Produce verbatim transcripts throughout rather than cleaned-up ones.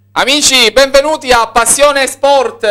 Amici, benvenuti a Passione Sport.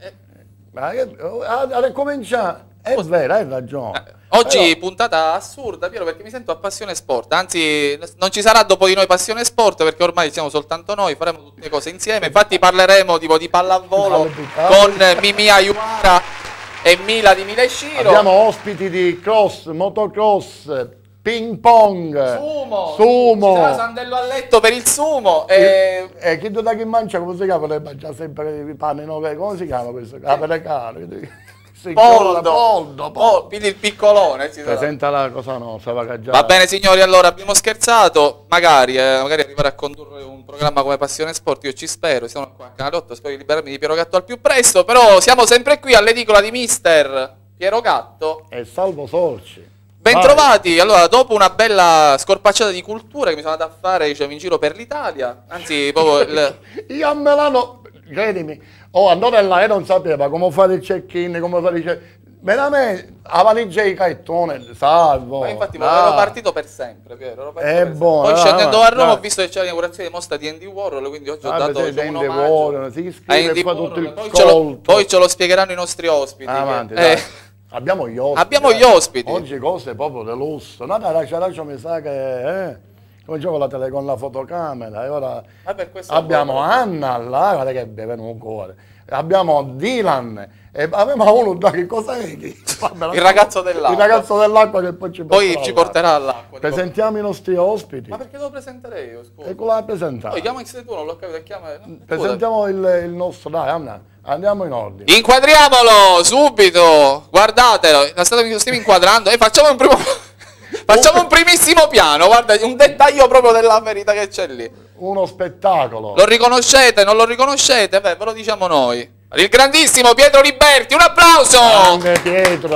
Ma che, a cominciare, è vero, hai ragione. Eh, oggi Però, puntata assurda, Piero, perché mi sento a Passione Sport. Anzi, non ci sarà dopo di noi Passione Sport, perché ormai siamo soltanto noi, faremo tutte le cose insieme. Infatti parleremo tipo di pallavolo con Mimì Ayuara e Mila di Mileshiro. abbiamo ospiti di cross, motocross, ping pong, Sumo, sumo. Ci sarà Sandello a letto per il sumo. E... E chi da chi mangia, come si chiama? Lei mangia sempre i panni, no? Come si chiama questo? Ah, per le cane. Poldo, poldo, poldo, quindi il piccolone. Ci sarà. Presenta la cosa nostra, va già. Va bene signori, allora abbiamo scherzato, magari, eh, magari arrivare a condurre un programma come Passione Sport, io ci spero, siamo qua a Canale otto, spero di liberarmi di Piero Gatto al più presto, però siamo sempre qui all'edicola di mister Piero Gatto. E Salvo Sorci. Bentrovati, allora dopo una bella scorpacciata di cultura che mi sono andato a fare, diciamo, in giro per l'Italia, anzi proprio il... Io a Milano, credimi, oh, andavo là e non sapeva come fare il check-in, come fare il check-in. Veramente, la valigia di cartone, salvo. Ma infatti dai. ero partito per sempre, Piero, ero partito È per buono, sempre. Poi dai, scendendo dai, a Roma dai. ho visto che c'era l'inaugurazione di mostra di Andy Warhol, quindi oggi ho Ah, dato beh, diciamo, un Andy omaggio Warhol, si a iscrive Andy e fa Warhol, tutto il poi ce, lo, colto. poi ce lo spiegheranno i nostri ospiti. Avanti, che- dai. eh, Abbiamo gli ospiti. Abbiamo eh. gli ospiti. Oggi cose proprio di lusso. No, dai, lascia, lascia, mi sa che... Eh, come gioco la tele con la fotocamera. E ora Ma per questo abbiamo poi- Anna là, guarda che beve un cuore. Abbiamo Dylan. E avevamo uno da che cos'è? Il ragazzo dell'acqua. Il ragazzo dell'acqua che poi ci porterà. Poi ci all'acqua. porterà all'acqua. Presentiamo i nostri ospiti. Ma perché devo presentare io, scusa? E cosa la presentiamo? Poi chiama se tu, non l'ho capito, chiama... scusa. Presentiamo il, il nostro, dai Anna, andiamo in ordine. Inquadriamolo subito, guardatelo, la state- lo stiamo inquadrando e facciamo un primo... Facciamo un primissimo piano, guarda, un dettaglio proprio della verità che c'è lì. Uno spettacolo. Lo riconoscete, non lo riconoscete? Beh, ve lo diciamo noi. Il grandissimo Pietro Liberti, un applauso! Grande Pietro.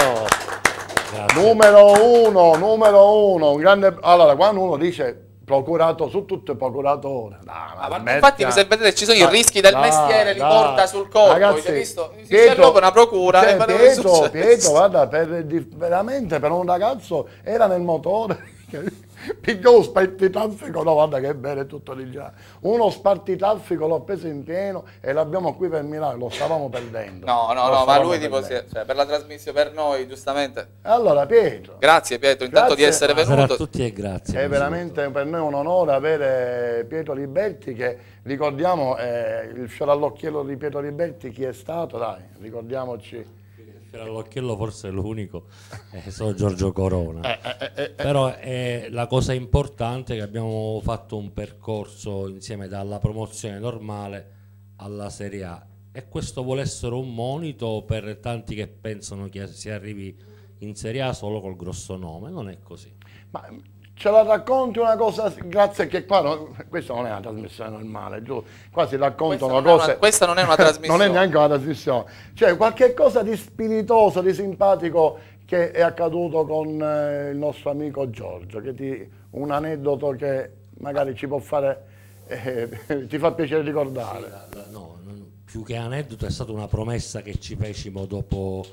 Numero uno, numero uno. Un grande... Allora, quando uno dice procurato, su tutto è procuratore. Dai, ma Ah, ma smettila. infatti se vedete ci sono i Dai, rischi del dai, mestiere, li dai. porta sul colpo. Ragazzi, Hai visto? Si Pietro- c'è proprio una procura. cioè, e guarda cosa è Pietro, successo. Pietro, guarda, per, di- veramente per un ragazzo era nel motore. Pigliò uno spartitraffico, no guarda che bene tutto di già. Uno spartitraffico l'ho preso in pieno e l'abbiamo qui per Milano, lo stavamo perdendo. No, no, Lo no, ma stavamo lui tipo, perdendo. si- cioè, per la trasmissione, per noi, giustamente. Allora Pietro, Grazie Pietro, intanto Grazie. di essere Buonasera a venuto. tutti e grazie. è veramente per noi un onore avere Pietro Liberti che ricordiamo eh, il fiore all'occhiello di Pietro Liberti, chi è stato? Dai, ricordiamoci. All'occhiello forse è l'unico, eh, sono Giorgio Corona. Eh, eh, eh, eh, Però è la cosa importante è che abbiamo fatto un percorso insieme dalla promozione normale alla Serie A e questo vuole essere un monito per tanti che pensano che si arrivi in Serie A solo col grosso nome, non è così. Ma ce la racconti una cosa, grazie che qua, no, questa non è una trasmissione normale, giù, qua si raccontano Questa non è cose... una- questa non è una trasmissione. Non è neanche una trasmissione, cioè qualche cosa di spiritoso, di simpatico che è accaduto con eh, il nostro amico Giorgio, che ti, un aneddoto che magari ci può fare, eh, ti fa piacere ricordare. No, non- più che aneddoto è stata una promessa che ci fecimo dopo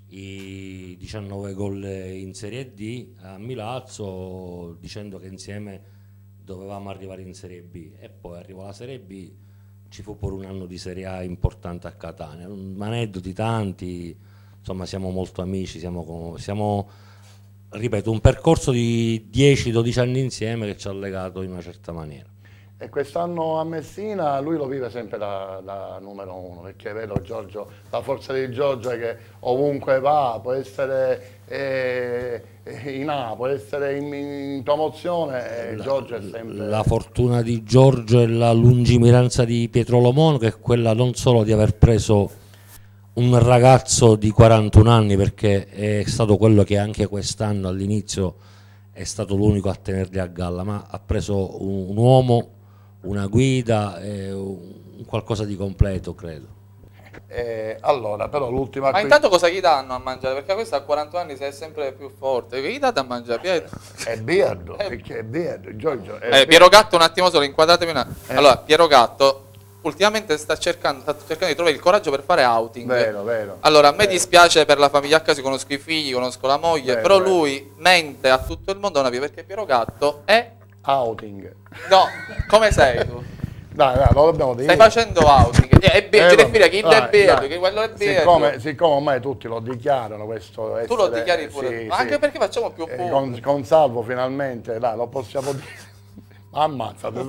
i diciannove gol in Serie D a Milazzo, dicendo che insieme dovevamo arrivare in Serie B e poi arrivò la Serie B, ci fu pure un anno di Serie A importante a Catania, un aneddoti tanti, insomma siamo molto amici, siamo, co- siamo ripeto, un percorso di dieci dodici anni insieme che ci ha legato in una certa maniera. E quest'anno a Messina lui lo vive sempre da, da numero uno, perché vedo Giorgio, la forza di Giorgio è che ovunque va, può essere eh, in A, può essere in, in promozione, e La- Giorgio è sempre... La fortuna di Giorgio e la lungimiranza di Pietro Lomono, che è quella non solo di aver preso un ragazzo di quarantuno anni, perché è stato quello che anche quest'anno all'inizio è stato l'unico a tenerli a galla, ma ha preso un, un uomo, una guida, e un qualcosa di completo, credo. Eh, allora, però l'ultima... Ma intanto cosa gli danno a mangiare? Perché questo a quarantotto anni si è sempre più forte. Che gli date a mangiare, Pietro? È Beardo, perché è Beardo, Giorgio è Eh, Piero Gatto, un attimo solo, inquadratemi una... Eh. Allora, Piero Gatto ultimamente sta cercando, sta cercando di trovare il coraggio per fare outing. Vero, vero. Allora, a me Vero. dispiace per la famiglia H, conosco i figli, conosco la moglie, Vero, però vero. lui mente a tutto il mondo una via, perché Piero Gatto è... Outing. No, come sei tu? Dai, dai, lo dobbiamo dire. Stai facendo outing. Eh, è vero, eh, che il è vero, che quello è vero. Siccome, siccome ormai tutti lo dichiarano questo essere, tu lo dichiari pure, sì, ma sì. anche perché facciamo più punti. Eh, con, con Salvo finalmente, dai, lo possiamo dire. Ammazzate.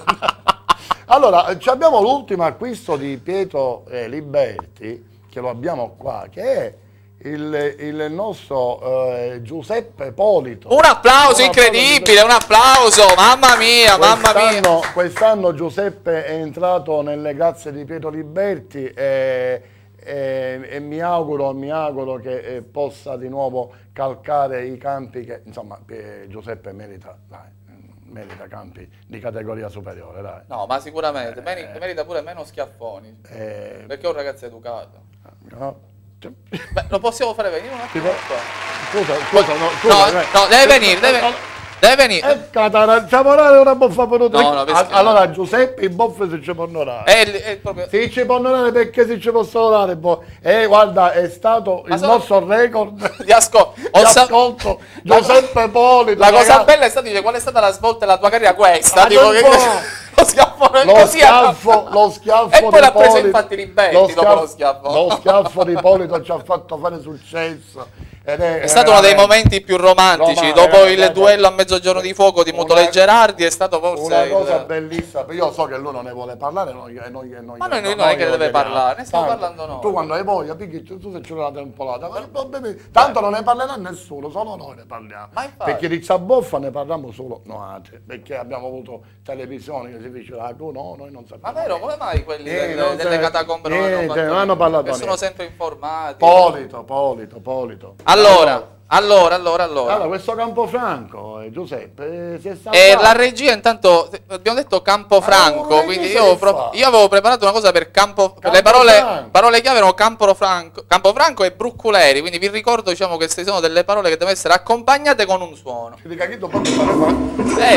Allora, abbiamo l'ultimo acquisto di Pietro eh, Liberti, che lo abbiamo qua, che è il, il nostro eh, Giuseppe Polito. Un applauso un incredibile, applauso. un applauso, mamma mia, mamma mia. Quest'anno Giuseppe è entrato nelle grazie di Pietro Liberti e, e, e mi auguro, mi auguro che eh, possa di nuovo calcare i campi che, insomma, Giuseppe merita, dai, merita campi di categoria superiore, dai. No, ma sicuramente, eh, merita pure meno schiaffoni, eh, perché è un ragazzo educato. No. Beh, lo possiamo fare venire un attimo qua. Scusa, scusa, no, scusa, no, no, deve venire, deve, deve venire. Eh, catara, ci vorrà una boffa per no, no, allora Giuseppe, i boffe si ci può onorare. È, è proprio... Si ci può onorare perché si ci possono onorare. E guarda, è stato Ma il sono... nostro record di, ascol... di ascolto. Giuseppe Polito. La cosa ragazzi... bella è stata, dice, qual è stata la svolta della tua carriera questa? Tipo, che... lo schiaffo, lo così schiaffo, lo schiaffo e poi l'ha preso Polito, infatti Liberti dopo lo schiaffo. Lo schiaffo di Polito ci ha fatto fare successo. Ed è, è stato uno dei momenti più romantici, Roma, dopo il duello a mezzogiorno di fuoco di Mutole Gerardi è stato forse una cosa il... bellissima. Io so che lui non ne vuole parlare, noi, noi, noi, ma noi, noi non è che ne deve parlare, ne stiamo tanto, parlando noi. Tu quando hai voglia, picchi, tu se c'è una temporata, tanto non ne parlerà nessuno, solo noi ne parliamo. Perché di Zaboffa ne parliamo solo noi, perché abbiamo avuto televisioni che si diceva, ah, tu no, noi non sappiamo. Ma vero, come mai quelli eh, delle, delle catacombe non hanno parlato? Non hanno parlato. Che sono sempre informati. Polito, Polito, Polito. Allora... Allora, allora, allora. Allora, questo Campofranco, eh, Giuseppe, si è salvato. E la regia intanto, abbiamo detto Campofranco, ah, quindi io, pro, io avevo preparato una cosa per Campo, Campo le parole, parole chiave erano Campofranco, Campofranco e Brucculeri, quindi vi ricordo, diciamo, che queste sono delle parole che devono essere accompagnate con un suono. Ti dica chi tu posso fare? Eh.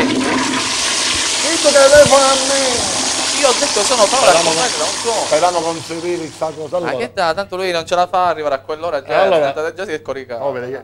Chi tu telefono a me? Io ho detto sono parole accompagnate da un suono. Sperano conseguire il sacro salvato. Ma che da, tanto lui non ce la fa, arrivare a quell'ora già, allora, già si è coricato. Oh, vedi che...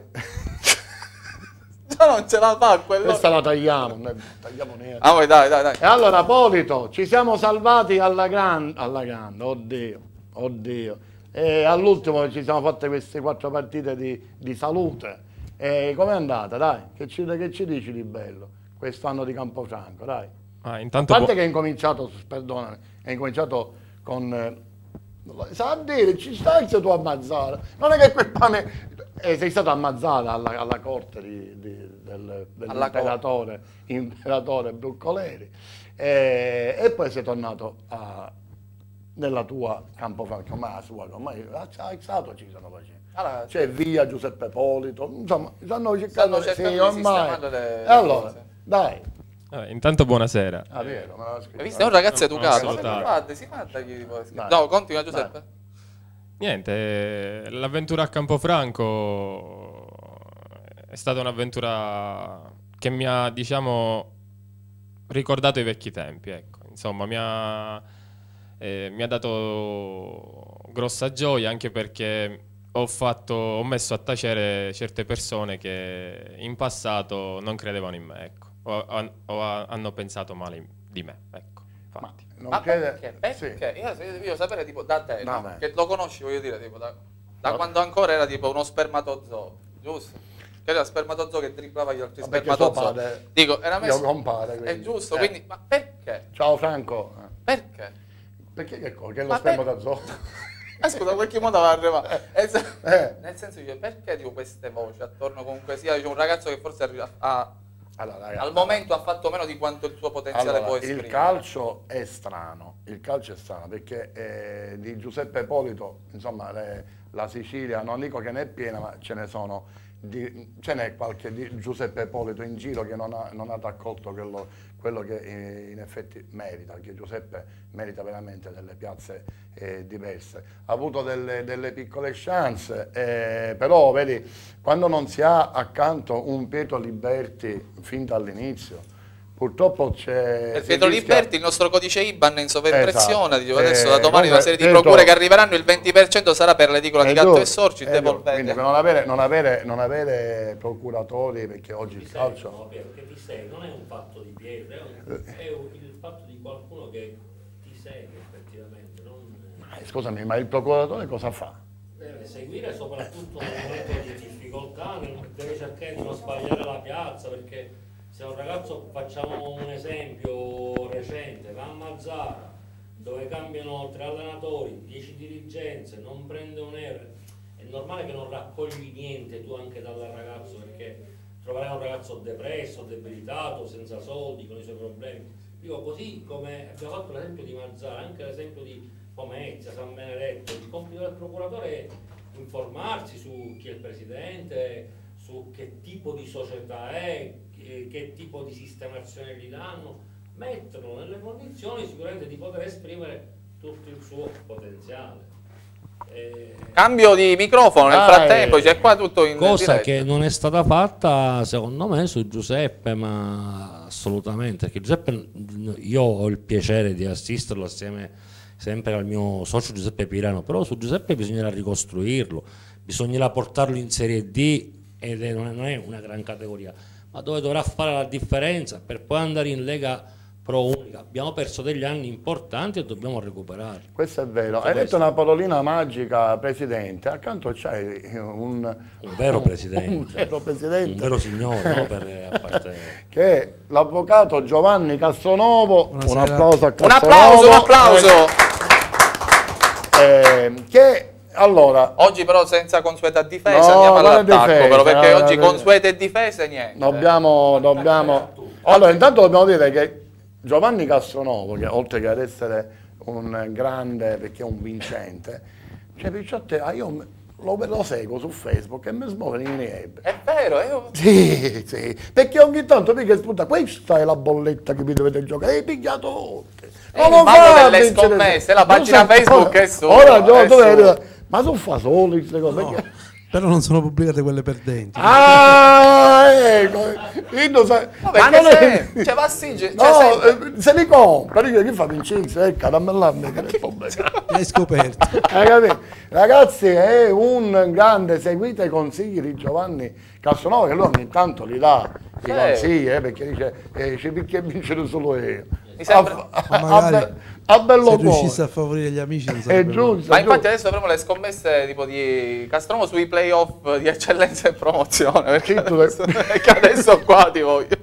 già non ce la fa a quell'ora. Questa la tagliamo, non tagliamo niente. Ah, voi dai, dai, dai. E allora, Polito, ci siamo salvati alla grande, alla grande, oddio, oddio. E all'ultimo ci siamo fatte queste quattro partite di, di salute. E com'è andata, dai? Che ci, che ci dici di bello? Quest'anno di Campofranco, dai. Ah, intanto a parte che è incominciato, perdonami, è incominciato con... Eh, sa a dire, ci stai se tu ammazzare. Non è che quel pane... Eh, sei stato ammazzato alla, alla corte di, di, del, dell'imperatore imperatore Bruccoleri. E, e poi sei tornato a, nella tua Campofranco, ma la sua, ormai a Sato ci sono facendo. Allora, c'è via Giuseppe Polito, insomma, stanno cercando sì, ormai. Le, e allora, cose. Dai. Ah, intanto buonasera. Ah, vero, ma hai visto? È un ragazzo non, educato. non si fatta, si fatta chi tipo... No, continua Giuseppe. Dai. Niente, l'avventura a Campofranco è stata un'avventura che mi ha, diciamo, ricordato i vecchi tempi, ecco. Insomma, mi ha, eh, mi ha dato grossa gioia anche perché ho fatto, ho messo a tacere certe persone che in passato non credevano in me, ecco. O, o hanno pensato male di me, ecco. Infatti. Ma, Ma crede... perché? Perché? Sì. Io voglio sapere tipo da te, no, no? Che lo conosci, voglio dire, tipo da, da no. quando ancora era tipo uno spermatozoo, giusto? Che era spermatozoo che dribblava gli altri spermatozoo. Dico, era messo... Mio compare, è giusto, eh. quindi, ma perché? Ciao Franco. Perché? Perché che cosa? Che è lo spermatozoo? Eh, scusa, qualche modo va arrivare. Eh. Eh. Nel senso, io, perché dico queste voci attorno comunque sia diciamo, un ragazzo che forse arriva a... Allora, ragazzi, al momento allora, ha fatto meno di quanto il suo potenziale allora, può esprimere. Il calcio è strano, il calcio è strano perché eh, di Giuseppe Polito, insomma, le, la Sicilia, non dico che ne è piena, ma ce ne sono, ce n'è qualche di Giuseppe Polito in giro che non ha, non ha raccolto quello, quello che eh, in effetti merita, perché Giuseppe merita veramente delle piazze eh, diverse. Ha avuto delle, delle piccole chance, eh, però vedi, quando non si ha accanto un Pietro Liberti fin dall'inizio, purtroppo c'è... Pietro rischia... Liberti, il nostro codice I B A N in sovraimpressione, esatto. Adesso da domani eh, una serie di Pietro... procure che arriveranno, il venti per cento sarà per l'edicola di Gatto e Sorci, devolvente. Quindi per non avere, non, avere, non avere procuratori, perché oggi il calcio... No, Pietro, che ti sei, non è un fatto di Pietro, è, un, è un, il fatto di qualcuno che segue effettivamente. Non... Eh, scusami, ma il procuratore cosa fa? Deve seguire soprattutto nel momento di difficoltà, deve cercare di non sbagliare la piazza, perché se un ragazzo, facciamo un esempio recente, va a Mazzara, dove cambiano tre allenatori, dieci dirigenze, non prende un euro, è normale che non raccogli niente tu anche dal ragazzo, perché troverai un ragazzo depresso, debilitato, senza soldi, con i suoi problemi. Dico, così come abbiamo fatto l'esempio di Mazzara, anche l'esempio di Pomezia, San Benedetto, il compito del procuratore è informarsi su chi è il presidente, su che tipo di società è, che, che tipo di sistemazione gli danno, metterlo nelle condizioni sicuramente di poter esprimere tutto il suo potenziale. Eh... Cambio di microfono nel frattempo, c'è qua tutto in cosa diretta. Che non è stata fatta secondo me su Giuseppe, ma assolutamente, perché Giuseppe, io ho il piacere di assisterlo assieme sempre al mio socio Giuseppe Pirano, però su Giuseppe bisognerà ricostruirlo, bisognerà portarlo in Serie D, ed è, non, è, non è una gran categoria, ma dove dovrà fare la differenza per poi andare in Lega Pro Unica. Abbiamo perso degli anni importanti e dobbiamo recuperare. Questo è vero. Tutto Hai questo. detto una parolina magica, presidente. Accanto c'hai un, un vero presidente, un vero presidente, un vero signore, no? Per, a parte... che è l'avvocato Giovanni Castronovo. Buonasera. Un applauso a Un Castronovo. applauso, un applauso. Eh, che allora Oggi però senza consueta difesa, No, andiamo quale all'attacco, difesa? però, perché No, oggi no, consuete difese niente. dobbiamo, dobbiamo... Allora, intanto dobbiamo dire che Giovanni Castronovo, che oltre che ad essere un grande, perché è un vincente, cioè Picciotte, ah, io lo, lo seguo su Facebook e mi smuove in niente. È vero, io... Sì, sì, perché ogni tanto mica spunta, questa è la bolletta che vi dovete giocare, hai pigliato tutte. È il mago delle scommesse, la pagina Facebook è solo, Ora, è tu vedi, solo. ma tu fa solo queste cose, No, perché... però non sono pubblicate quelle perdenti. Ah, ecco, io non so- No, ma perché non se, è... cioè va sì, cioè, No, sempre. eh, se li compra, perché chi fa Vincenzo? Ecco, dammela a me che ne problema. Hai scoperto. Hai capito? Ragazzi, è un grande, seguite i consigli di Giovanni Castronovo, che lui ogni tanto li dà i Sì. consigli, eh, perché dice, eh, c'è perché vincere solo io. Mi sembra- a, Ma a, magari be- a bello se cuore. riuscisse a favorire gli amici non È sarebbe male. giusto. Ma è infatti giusto. adesso avremo le scommesse tipo di Castronovo sui playoff di eccellenza e promozione, perché Sì, tu- adesso, perché adesso qua ti voglio.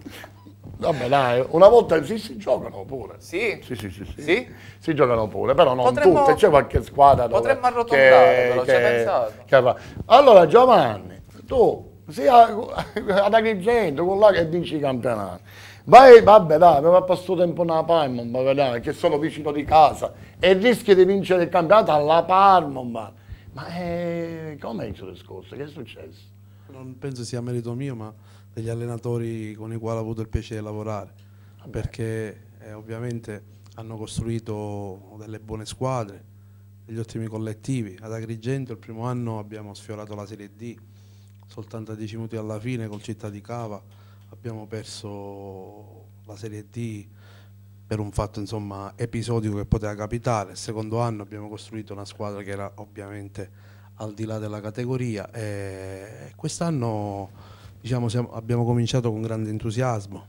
Vabbè dai, una volta sì, si giocano pure. Sì? Sì, sì, sì, sì. Sì? Si giocano pure, però non Potremmo- tutte, c'è qualche squadra dove... Potremmo arrotondare, però, ci hai pensato? che fa. Allora Giovanni, tu sia ad Agrigento, con là che vinci i campionati. Vai, vabbè dai, mi va passato tempo nella Parma, ma vedrai, che sono vicino di casa e rischi di vincere il campionato alla Parma. Ma, ma eh, com'è il discorso? Che è successo? Non penso sia merito mio, ma degli allenatori con i quali ho avuto il piacere di lavorare, perché eh, ovviamente hanno costruito delle buone squadre, degli ottimi collettivi. Ad Agrigento il primo anno abbiamo sfiorato la Serie D, soltanto a dieci minuti alla fine col Città di Cava abbiamo perso la Serie D per un fatto insomma episodico che poteva capitare. Il secondo anno abbiamo costruito una squadra che era ovviamente al di là della categoria e quest'anno diciamo, siamo, abbiamo cominciato con grande entusiasmo,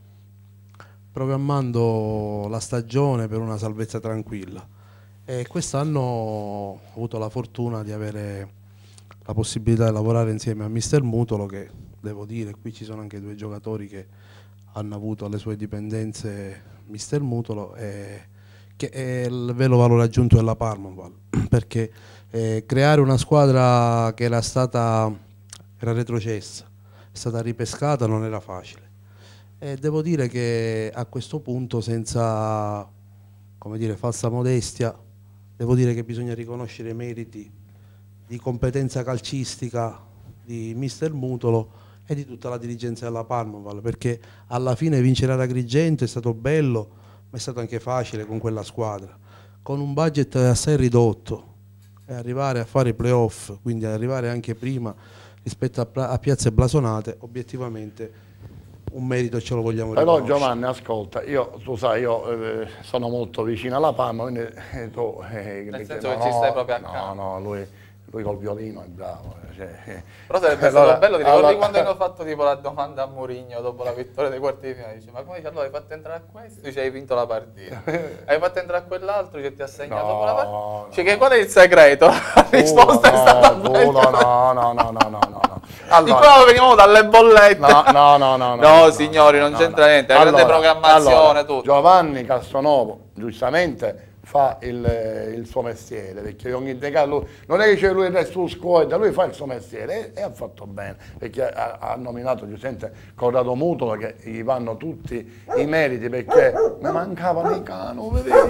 programmando la stagione per una salvezza tranquilla, e quest'anno ho avuto la fortuna di avere la possibilità di lavorare insieme a mister Mutolo, che devo dire, qui ci sono anche due giocatori che hanno avuto alle sue dipendenze mister Mutolo, e che è il vero valore aggiunto della Parma, perché eh, creare una squadra che era stata era retrocessa, è stata ripescata, non era facile, e devo dire che a questo punto, senza come dire falsa modestia, devo dire che bisogna riconoscere i meriti di competenza calcistica di mister Mutolo e di tutta la dirigenza della Parmaval, perché alla fine vincere ad Agrigento è stato bello, ma è stato anche facile con quella squadra, con un budget assai ridotto, e arrivare a fare i playoff, quindi arrivare anche prima rispetto a, a piazze blasonate, obiettivamente un merito ce lo vogliamo Però riconoscere. Giovanni, ascolta, io, tu sai, io eh, sono molto vicino alla Parma, quindi eh, tu... Eh, Nel perché- senso che no, ci stai no, proprio no, accanto. no, lui lui col violino è bravo. Cioè, però sarebbe allora, stato bello, ti ricordi allora, quando hanno fatto tipo la domanda a Mourinho dopo la vittoria dei quarti di finale? Dice, ma come dice, allora hai fatto entrare a questo? Dice, hai vinto la partita. Hai fatto entrare a quell'altro? Dice, ti ha segnato no, quella partita? no. Dice, che qual è il segreto? La risposta no, è stata culo, bella. no, no, no, no, no, no. Allora, di qua venivamo dalle bollette. No, no, no, no. No, no signori, no, non no, c'entra no. niente, è allora, grande programmazione, allora, tutto. Giovanni Castronovo, giustamente, fa il, il suo mestiere, perché ogni decado, non è che c'è lui il su scuola, lui fa il suo mestiere e, e ha fatto bene, perché ha, ha nominato giustamente Corrado Mutolo, che gli vanno tutti i meriti, perché mi mancavano i cani,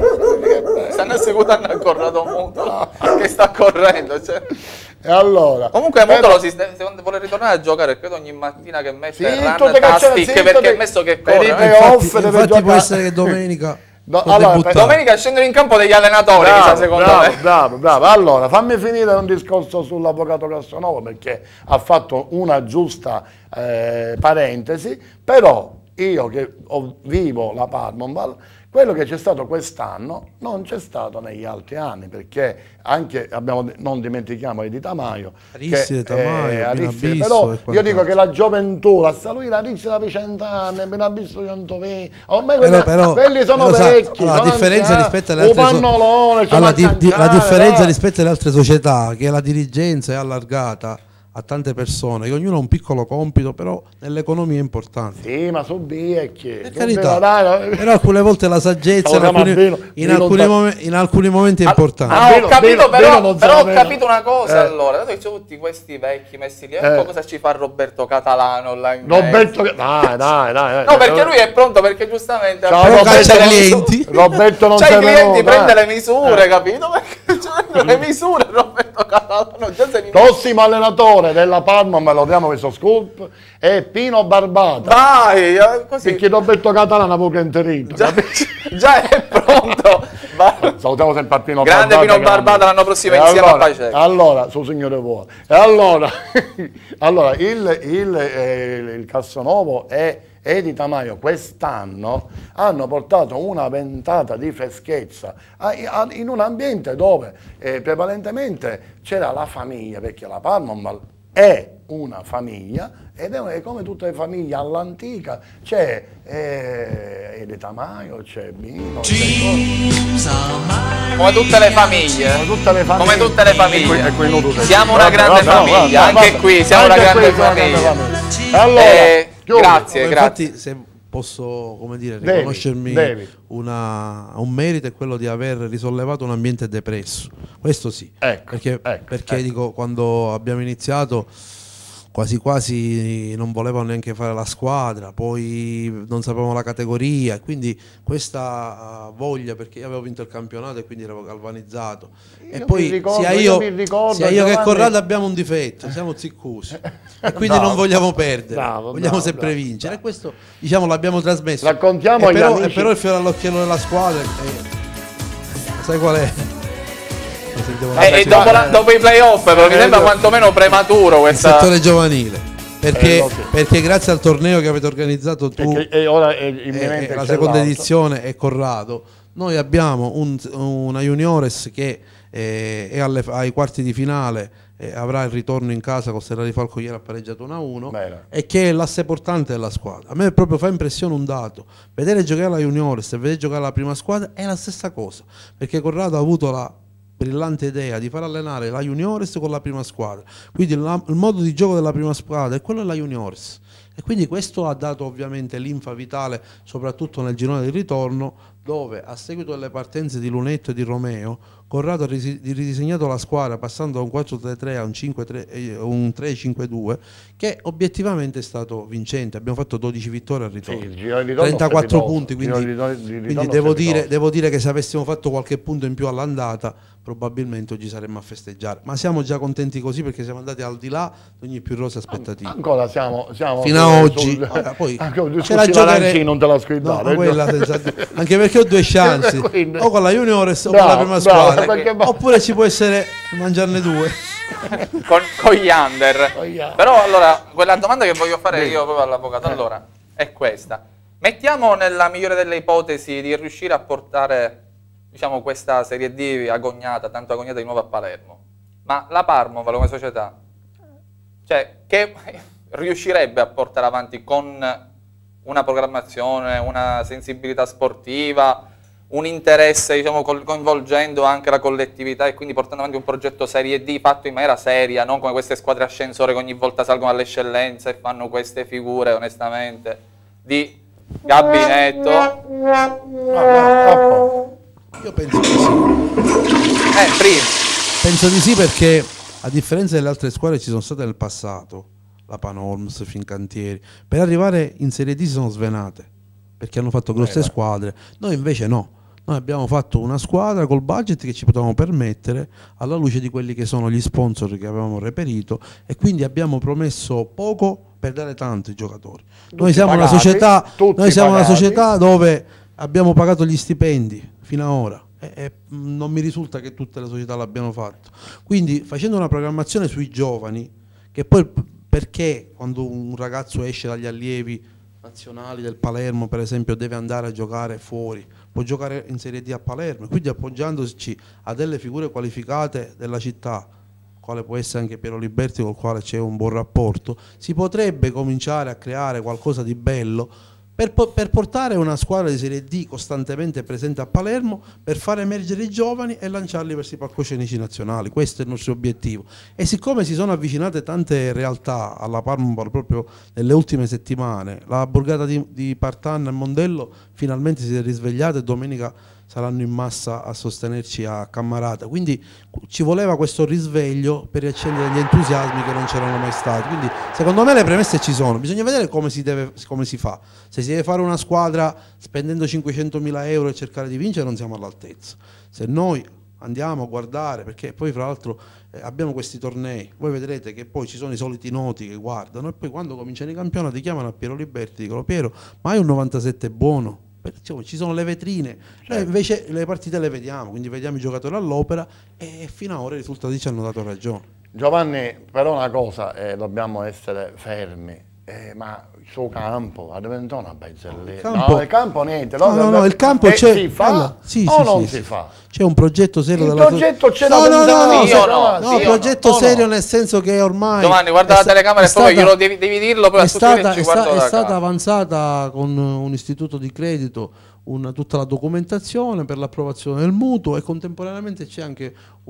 vedi? Stanno esecutando a Corrado Mutolo, che sta correndo. Cioè. E allora, comunque però, Mutolo si sta- vuole ritornare a giocare, credo ogni mattina che mette sì, run tutte cacciate, tastic, sì, perché tutte- è messo che per i corre. playoff Infatti, deve infatti può giocare- essere che domenica No, può allora, debuttare. Domenica scendono in campo degli allenatori, mi sa, secondo bravo, me. bravo, bravo. Allora, fammi finire un discorso sull'avvocato Castronovo, perché ha fatto una giusta eh, parentesi, però io che ho, vivo la Palmonval, quello che c'è stato quest'anno non c'è stato negli altri anni, perché anche, abbiamo, non dimentichiamo di Tamaio, Aristide, Tamaio, Aristide, Binabisso però e io quant'altro. dico che la gioventù, la sta lui, la Aristide da cent'anni, Binabisso centoventi, ormai Però- quelli, però- quelli sono però sa- vecchi, allora, sono la differenza anziani, rispetto alle un altre so- pannolone, c'è allora, una di- di- la cangiare, differenza dai. rispetto alle altre società è che la dirigenza è allargata a tante persone, che ognuno ha un piccolo compito, però nell'economia è importante. Sì, ma sono vecchi. Per sono carità, vecchi, però alcune volte la saggezza in Stavo alcuni, chiamando Bino, in Bino alcuni non sa- momen- in alcuni momenti è importante. Ah, Bino- ho capito, Bino- però, Bino non però sa ho bene. capito una cosa, Eh. allora, dato che c'è tutti questi vecchi messi lì, Eh. ecco cosa ci fa Roberto Catalano là in Roberto, mezzo. dai, dai, dai. No, perché lui è pronto, perché giustamente Ciao, ha preso Roberto, le clienti. misure. Roberto non Cioè, sei i clienti venuto, prende eh. le misure, capito? Perché c'è le misure Roberto Catalano, già se li Prossimo allenatore della Parma, me lo diamo questo scoop, è Pino Barbata. Vai, eh, così. Perché Roberto Catalano ha poco interito. Già, già è pronto. Bar- Salutiamo sempre a Pino Grande Barbata. Pino Barbata, l'anno prossimo E insieme a allora, Paceco. Allora, suo signore vuole. E allora, allora il, il, eh, il Castronovo e Edi Tamaio quest'anno hanno portato una ventata di freschezza a- a- in un ambiente dove eh, prevalentemente c'era la famiglia, perché la Palmonval è una famiglia ed è, è come tutte le famiglie all'antica, c'è eh, Edi Tamaio, c'è Bino, c'è Come tutte le famiglie. come tutte le famiglie. Come tutte le famiglie. E qui- e qui inutile. Siamo una Vabbè, grande vabbè, famiglia, vabbè, anche vabbè. qui siamo Anche una grande qui siamo una grande famiglia. famiglia. Allora, Eh, chiudi. grazie, Ma grazie. infatti, se posso, come dire, Devi, riconoscermi devi. una- un merito è quello di aver risollevato un ambiente depresso. Questo sì. Ecco, perché ecco, perché ecco. dico, quando abbiamo iniziato quasi quasi non volevano neanche fare la squadra, poi non sapevamo la categoria, quindi questa uh, voglia, perché io avevo vinto il campionato e quindi ero galvanizzato. E Io poi mi ricordo- sia io io, mi ricordo, sia io che Giovanni- Corrado abbiamo un difetto, siamo ziccusi e quindi Bravo. non vogliamo perdere, Bravo, vogliamo bravo, sempre bravo, vincere bravo. e questo diciamo l'abbiamo trasmesso. Raccontiamo e agli però, amici- e però il fiore all'occhiello della squadra è- sai qual è? Lo sentiamo Eh, la e dopo, la- dopo i playoff, però mi Eh, sembra io- quantomeno prematuro il questa. settore giovanile. Perché, Eh, lo so. perché grazie al torneo che avete organizzato tu Perché- e ora è e, imminente e la c'è seconda l'altro. edizione è Corrado, noi abbiamo un- una juniores che eh, è alle- ai quarti di finale, eh, avrà il ritorno in casa con Serra di Falco, ieri ha pareggiato uno a uno, Bene. e che è l'asse portante della squadra. A me proprio fa impressione un dato: vedere giocare la juniores e vedere giocare la prima squadra è la stessa cosa, perché Corrado ha avuto la brillante idea di far allenare la juniores con la prima squadra, quindi la- il modo di gioco della prima squadra è quello della juniores, e quindi questo ha dato ovviamente linfa vitale soprattutto nel girone di ritorno, dove a seguito delle partenze di Lunetto e di Romeo Corrado ha risi- ridisegnato la squadra passando da un quattro tre tre a un cinque tre, eh, un tre cinque due, che obiettivamente è stato vincente. Abbiamo fatto dodici vittorie al ritorno, Sì, il giro di ritorno trentaquattro strepitoso. punti, Il giro quindi, di ritorno- di quindi ritorno devo, dire, strepitoso. devo dire che se avessimo fatto qualche punto in più all'andata probabilmente oggi saremmo a festeggiare, ma siamo già contenti così perché siamo andati al di là di ogni più rose aspettative. Ancora siamo, siamo Fino a sul- oggi, sul- eh, poi anche un ce la discorso giocare- Lanci non te la No, scordare. ma quella senza dubbio. Anche perché ho due chance, Quindi- o con la juniores o Bravo, con la prima bravo, squadra, perché va- oppure ci può essere mangiarne due. con, con gli under. Con gli under. Però allora, quella domanda che voglio fare Sì. io proprio all'avvocato allora è questa. Mettiamo nella migliore delle ipotesi di riuscire a portare, diciamo, questa Serie D agognata, tanto agognata di nuovo a Palermo. Ma la Parma come società, cioè, che riuscirebbe a portare avanti con una programmazione, una sensibilità sportiva, un interesse, diciamo, coinvolgendo anche la collettività e quindi portando avanti un progetto Serie D fatto in maniera seria, non come queste squadre ascensore che ogni volta salgono all'eccellenza e fanno queste figure, onestamente, di gabinetto. No, no, Io penso di sì. Eh, prima. Penso di sì perché, a differenza delle altre squadre ci sono state nel passato, la Panorms, Fincantieri, per arrivare in Serie D si sono svenate, perché hanno fatto grosse eh, squadre. Noi invece no, noi abbiamo fatto una squadra col budget che ci potevamo permettere, alla luce di quelli che sono gli sponsor che avevamo reperito, e quindi abbiamo promesso poco per dare tanto ai giocatori. Tutti Noi siamo pagati, una società, noi siamo una pagati. società dove abbiamo pagato gli stipendi fino ad ora. E non mi risulta che tutte le società l'abbiano fatto. Quindi facendo una programmazione sui giovani, che poi perché quando un ragazzo esce dagli allievi nazionali del Palermo per esempio deve andare a giocare fuori, può giocare in Serie D a Palermo, quindi appoggiandoci a delle figure qualificate della città, quale può essere anche Piero Liberti con il quale c'è un buon rapporto, si potrebbe cominciare a creare qualcosa di bello Per, per portare una squadra di Serie D costantemente presente a Palermo, per far emergere i giovani e lanciarli verso i palcoscenici nazionali. Questo è il nostro obiettivo. E siccome si sono avvicinate tante realtà alla Parma proprio nelle ultime settimane, la borgata di, di Partanna e Mondello finalmente si è risvegliata e domenica saranno in massa a sostenerci a Cammarata, quindi ci voleva questo risveglio per riaccendere gli entusiasmi che non c'erano mai stati. Quindi secondo me le premesse ci sono, bisogna vedere come si, deve, come si fa. Se si deve fare una squadra spendendo cinquecentomila euro e cercare di vincere, non siamo all'altezza. Se noi andiamo a guardare, perché poi fra l'altro eh, abbiamo questi tornei, voi vedrete che poi ci sono i soliti noti che guardano e poi quando cominciano i campionati chiamano a Piero Liberti, dicono: Piero, ma hai un novantasette buono? Ci sono le vetrine, noi invece le partite le vediamo, quindi vediamo i giocatori all'opera e fino ad ora i risultati ci hanno dato ragione. Giovanni, però una cosa, eh, dobbiamo essere fermi, eh, ma il suo campo ha diventato una barzelletta. No, il campo niente. No, no, no, il campo eh, c'è. Si fa allora, sì, o sì, non sì, si sì. fa? C'è un progetto serio il della progetto c'è no, da no, no, no, io no, no, no, io progetto no. serio No, no. nel senso che ormai Giovanni, guarda la sta- telecamera e poi stata- glielo devi, devi dirlo poi è a tutti stata, ci è, guardo sta- è da stata casa. avanzata con un istituto di credito una, tutta la documentazione per l'approvazione del mutuo e contemporaneamente c'è anche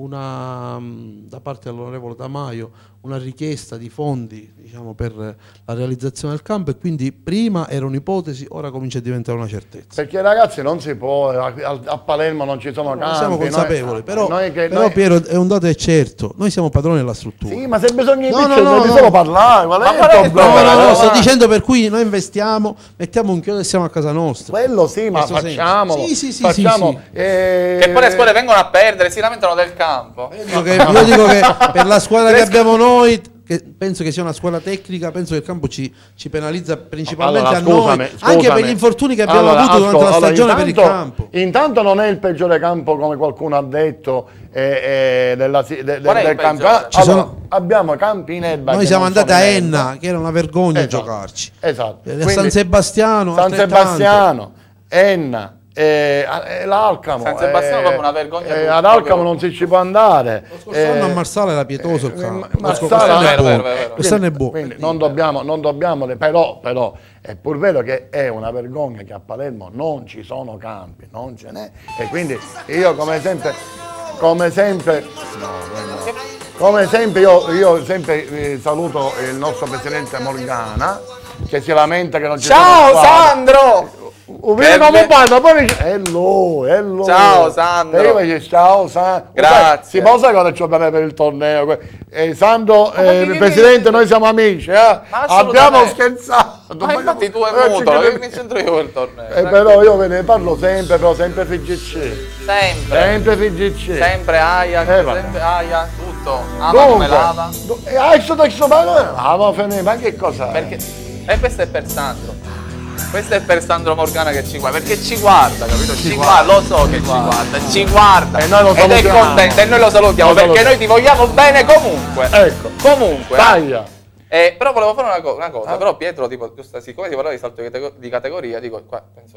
una mh, da parte dell'onorevole Tamaio una richiesta di fondi, diciamo, per la realizzazione del campo, e quindi prima era un'ipotesi, ora comincia a diventare una certezza. Perché ragazzi non si può, a, a Palermo non ci sono Non campi. siamo consapevoli, noi, però, noi che, però noi... Piero, è un dato è certo, noi siamo padroni della struttura. Sì, ma se bisogna No, no, no, no, devi no. solo parlare, ma Ma lei qual è il No, problema? no, no, sto Ma- dicendo per cui noi investiamo, mettiamo un chiodo e siamo a casa nostra. quello sì, ma Questo senso. facciamolo. Sì, sì, sì, facciamo, sì, sì. eh, Che poi le squadre vengono a perdere, si lamentano del campo. Io dico che, io dico che per la squadra che abbiamo noi, che penso che sia una squadra tecnica, penso che il campo ci, ci penalizza principalmente Allora, a scusami, noi, scusami. anche per gli infortuni che abbiamo Allora, avuto durante ascol- la allora, stagione per il intanto- campo. Intanto non è il peggiore campo come qualcuno ha detto eh, eh, della, si- de- de- Qual è il del peggiore? campionato. Ci Allora, sono- abbiamo campi in erba. Noi che siamo non andati sono a in erba. Enna, che era una vergogna Esatto, giocarci. Esatto. Eh, Quindi, San Sebastiano, San altrettanto. Sebastiano, Enna. Eh, eh, l'Alcamo San Sebastiano eh, è proprio una vergogna eh, tutto, ad Alcamo proprio. non si ci può andare. Lo scorso anno a Eh, Marsala era pietoso il eh, campo. ma- Lo scorso- Marsala- quest'anno è vero, buono. vero, vero. Quest'anno è buono. Quindi non dobbiamo, non dobbiamo, però, però è pur vero che è una vergogna che a Palermo non ci sono campi, non ce n'è. E quindi io come sempre, come sempre, no, no. Come sempre io, io sempre eh, saluto il nostro presidente Morgana che si lamenta che non ci Ciao sono squadre. Sandro! Vedi Che come be- parla, poi mi dice, hello, hello. Ciao, Sandro. E io mi dico, ciao Sandro. Grazie. Si può sapere cosa c'ho da me per il torneo? Eh, Sandro, Ma eh, che- che- Presidente, noi siamo amici, eh? Ma assolutamente. Abbiamo scherzato. Ma infatti tu è Eh, ci muto, che credi- mi c'entro io quel torneo. Eh, però io ve ne parlo sempre, però sempre F G C. Sempre, Sempre F G C. sempre Ajax, Eh, vabbè. sempre Ajax, tutto. Ama Comunque, come lava. do- e adesso adesso ma ah, ma finire, ma che cosa? Perché, e questo è per Sandro. Questo è per Sandro Morgana che ci guarda, perché ci guarda, capito? Ci, guarda, lo so che ci guarda, ci guarda. E noi lo ed è salutiamo. contento, e noi lo salutiamo, Lo perché salutiamo. noi ti vogliamo bene comunque. Ecco. Comunque. Taglia. Eh, però volevo fare una, co- una cosa, Ah. però Pietro, tipo, giusto, siccome si parla di salto di catego- di categoria, dico, qua penso che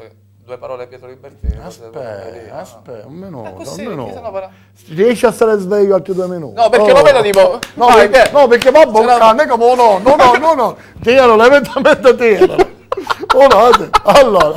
due parole Pietro Libertini. Aspetta, aspetta, un minuto, Eh, così, un minuto. chi se no parla- Riesci a stare sveglio altri due minuti? No, perché Oh. lo vedo tipo... No, vai, perché, te. no, perché va a boccare, come un no, no, no, no, no, tiralo, lentamente tiralo. Oh, no, allora,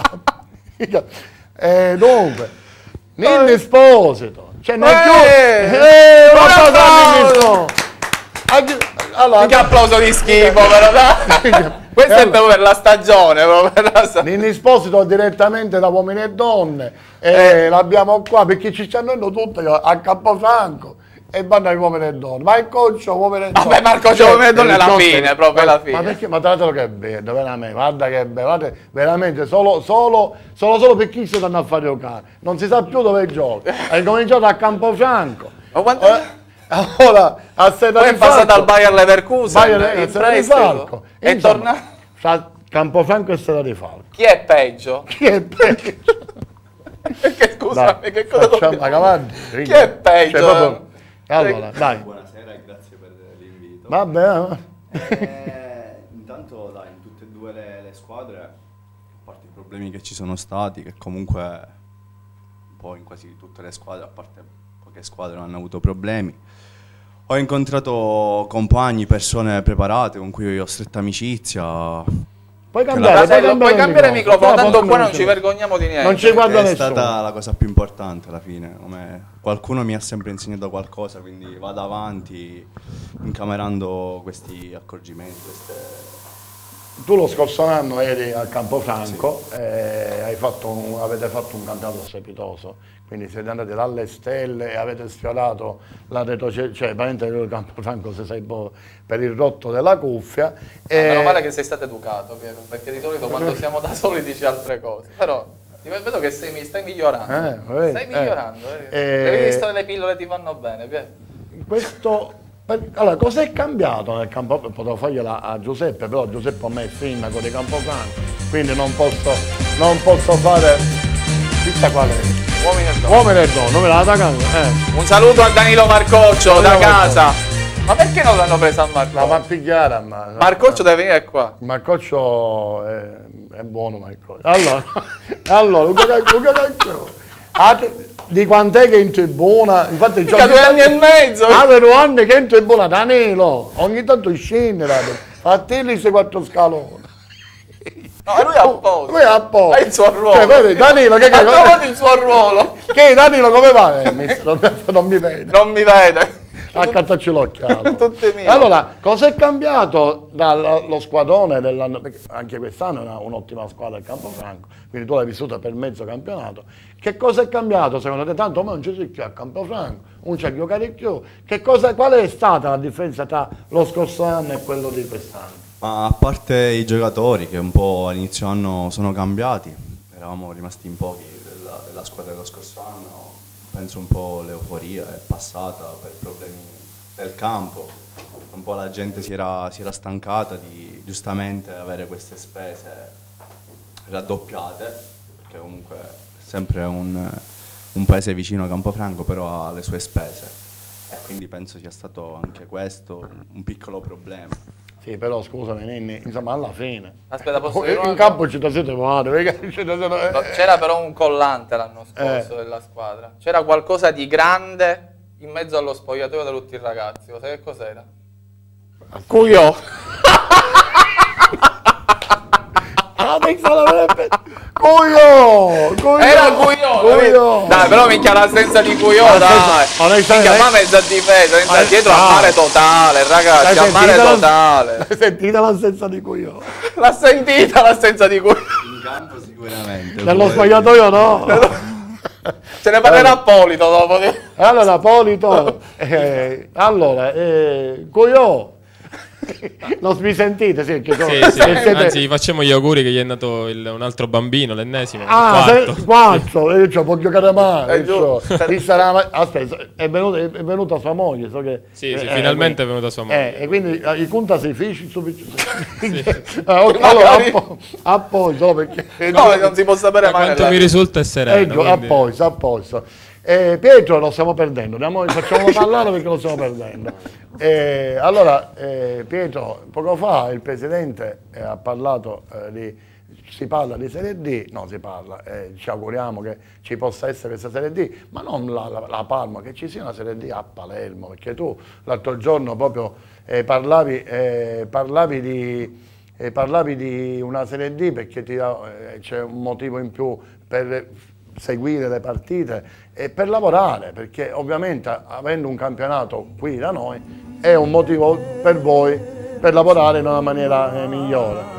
eh, dunque, Ninni Esposito, cioè non è più... Eh, Eh, un ma cosa applauso! Ninni Esposito? Anche- Allora, Che applauso di schifo, però dai. Questo è proprio per la stagione, proprio per la sta- Ninni Esposito direttamente da Uomini e Donne, e l'abbiamo qua perché ci stanno tutti a Capofranco e vanno ai Uomini e Donne. Ma il coach Uomini e Donne. Vabbè, ma il coach Uomini e Donne è il la coach- fine, proprio ma, la fine. Ma perché? Ma tratelo che è bello, veramente, guarda che è bello, guarda, veramente, solo, solo, solo, solo per chi si danno a fare giocare. Non si sa più dove gioca. Hai cominciato a Campofranco. Ma quanto... Eh, Allora, a Seta Poi è di passato Falco. al Bayer Leverkusen, Bayer- in a Seta di prestito, Falco. è Insomma, tornato... fra Campofranco e Seta di Falco. Chi è peggio? Chi è peggio? Perché scusami, Dai, che cosa facciamo dobbiamo... avanti. Chi è peggio? Cioè, proprio- Allora, dai. Buonasera e grazie per l'invito. Vabbè, Eh, intanto dai, in tutte e due le, le squadre, a parte i problemi che ci sono stati, che comunque un po' in quasi tutte le squadre, a parte poche squadre, non hanno avuto problemi. Ho incontrato compagni, persone preparate con cui ho stretta amicizia. puoi cambiare, Casello, puoi puoi cambiare il microfono, tanto qua non ci ci vergogniamo di niente. Non ci guarda È nessuno. stata la cosa più importante alla fine. Come qualcuno mi ha sempre insegnato qualcosa, quindi vado avanti incamerando questi accorgimenti, queste... Tu lo scorso anno eri al Campofranco, e hai fatto un- avete fatto un campionato strepitoso, quindi siete andati dalle stelle e avete sfiorato la retrocessione, cioè praticamente il Campofranco se sei un po' per il rotto della cuffia. E... Meno male che sei stato educato, Piero, perché di solito quando siamo da soli dici altre cose. Però ti vedo che sei, mi- stai migliorando. Eh, vedi, stai eh. migliorando. Eh. Eh. Avevi visto che le pillole ti vanno bene, Piero? Questo, per- allora, cos'è cambiato nel campo? Potevo fargliela a Giuseppe, però Giuseppe a me è sindaco di Campofranco, quindi non posso, non posso fare... Chissà qual è. Uomini e donne. Uomini e donne, non me la da cambio, eh. Un saluto a Danilo Marcoccio da Danilo casa. Ma perché non l'hanno preso a La Marcoccio? va a pigliare, ma... Marcoccio deve venire qua. Marcoccio è, è buono, Marcoccio. Allora, allora, Luca Caccio, Luca Caccio. Ah, di quant'è che è in tribuna? Infatti il Mica due anni e mezzo. Avero anni che è in tribuna, Danilo. Ogni tanto scende, fatti lì quei quattro scaloni. No, lui è a posto. Lui è a posto. Ha il suo ruolo. Cioè, vedi, Danilo, che, Ha che, trovato il suo ruolo. che Danilo come va? Eh, mister, non, non mi vede. Non mi vede. A cazzacci l'occhiato. Tutte mie. Allora, cos'è cambiato dallo squadrone dell'anno? Perché anche quest'anno è una- un'ottima squadra il Campofranco, quindi tu l'hai vissuta per mezzo campionato. Che cosa è cambiato secondo te? Tanto ma non ci si più a Campofranco, non c'è giocare più. Che cosa, qual è stata la differenza tra lo scorso anno e quello di quest'anno? Ma a parte i giocatori che un po' all'inizio anno sono cambiati, eravamo rimasti in pochi della, della squadra dello scorso anno, penso un po' l'euforia è passata per problemi del campo, un po' la gente si era, si era stancata di giustamente avere queste spese raddoppiate, perché comunque è sempre un, un paese vicino a Campofranco, però ha le sue spese e quindi penso sia stato anche questo un piccolo problema. Sì, però scusami, Nenni, insomma alla fine. Aspetta, posso dire una In cosa? campo ci da siete male, perché ci da siete- No, c'era però un collante l'anno scorso Eh. della squadra. C'era qualcosa di grande in mezzo allo spogliatoio da tutti i ragazzi. Lo sai che cos'era? Cuyo. Ah, pensavo avrebbe... Cuyo! Cuyo! Era Cuyo. Cuyo! Dai, però minchia l'assenza di Cuyo, L'assenza- dai. onestamente- Minchia, ma mezza difesa, senza Ma- dietro a ah. mare totale, ragazzi, a mare sentita la- totale. L'hai sentita l'assenza di Cuyo? L'ha sentita l'assenza di Cuyo. In campo sicuramente. Nello spogliatoio no! Ce ne parlerà Polito dopo. Allora, Polito, eh, allora, eh, Cuyo, non mi sentite? Sì, che Sì, sì. che siete- Anzi, facciamo gli auguri che gli è nato il- un altro bambino, l'ennesimo, Ah, il quarto. se- quattro, eh, cioè, può giocare male. È giusto. cioè, chi sarà- aspetta, è venuta, è venuta sua moglie. So che, Sì, sì, eh, finalmente eh, è venuta sua moglie. Eh, e quindi eh, i conta si fisci subito. Ah, ok, allora, a, po- a poi, solo perché... No, non si può sapere Da mai. quanto nella mi vita. risulta è sereno. Ecco, a quindi- posto, a posto. Eh, Pietro lo stiamo perdendo, andiamo, facciamolo parlare perché lo stiamo perdendo. Eh, allora, eh, Pietro, poco fa il Presidente eh, ha parlato eh, di, si parla di Serie D, no si parla, eh, ci auguriamo che ci possa essere questa Serie D, ma non la, la, la Parma, che ci sia una Serie D a Palermo, perché tu l'altro giorno proprio eh, parlavi, eh, parlavi, di, eh, parlavi di una Serie D perché eh, c'è un motivo in più per seguire le partite e per lavorare, perché ovviamente avendo un campionato qui da noi è un motivo per voi per lavorare in una maniera eh, migliore.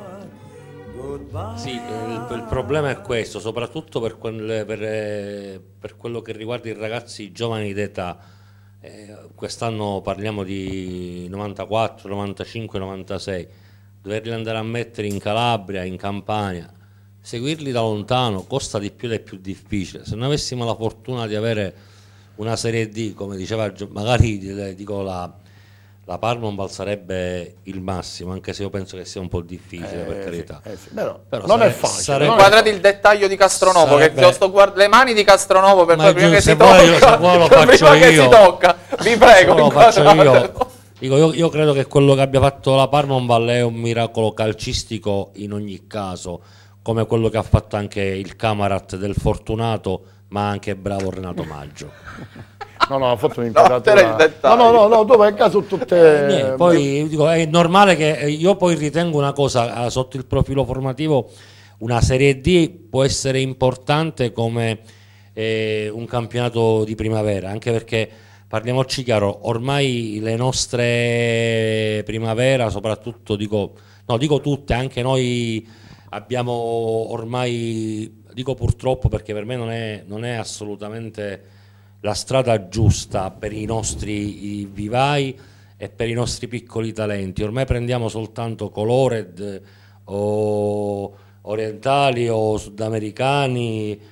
Sì, il, il problema è questo, soprattutto per, quelle, per, per quello che riguarda i ragazzi giovani d'età. Eh, quest'anno parliamo di novantaquattro, novantacinque, novantasei, doverli andare a mettere in Calabria, in Campania, seguirli da lontano costa di più ed è più difficile. Se noi avessimo la fortuna di avere una Serie D, come diceva, magari dico la... La Parma sarebbe il massimo, anche se io penso che sia un po' difficile, eh, per carità. Sì, eh sì. Però, Però non sare- è facile. sarebbe... Guardate il dettaglio di Castronovo, sarebbe... che sto guard- le mani di Castronovo per poi, prima che si vuoi, tocca, se vuoi lo faccio prima che io. si tocca, vi prego. Lo faccio io. Dico, io, io credo che quello che abbia fatto la Parma è un miracolo calcistico in ogni caso, come quello che ha fatto anche il Camarat del Fortunato, ma anche bravo Renato Maggio. No, no, ha fatto un'inquadratura. No, no, no, no, no, tu vai a caso tutte... Eh, niente, poi dico, è normale che io poi ritengo una cosa, sotto il profilo formativo, una Serie D può essere importante come eh, un campionato di primavera, anche perché, parliamoci chiaro, ormai le nostre primavera, soprattutto, dico, no, dico tutte, anche noi abbiamo ormai, dico purtroppo perché per me non è, non è assolutamente... la strada giusta per i nostri vivai e per i nostri piccoli talenti. Ormai prendiamo soltanto colored o orientali o sudamericani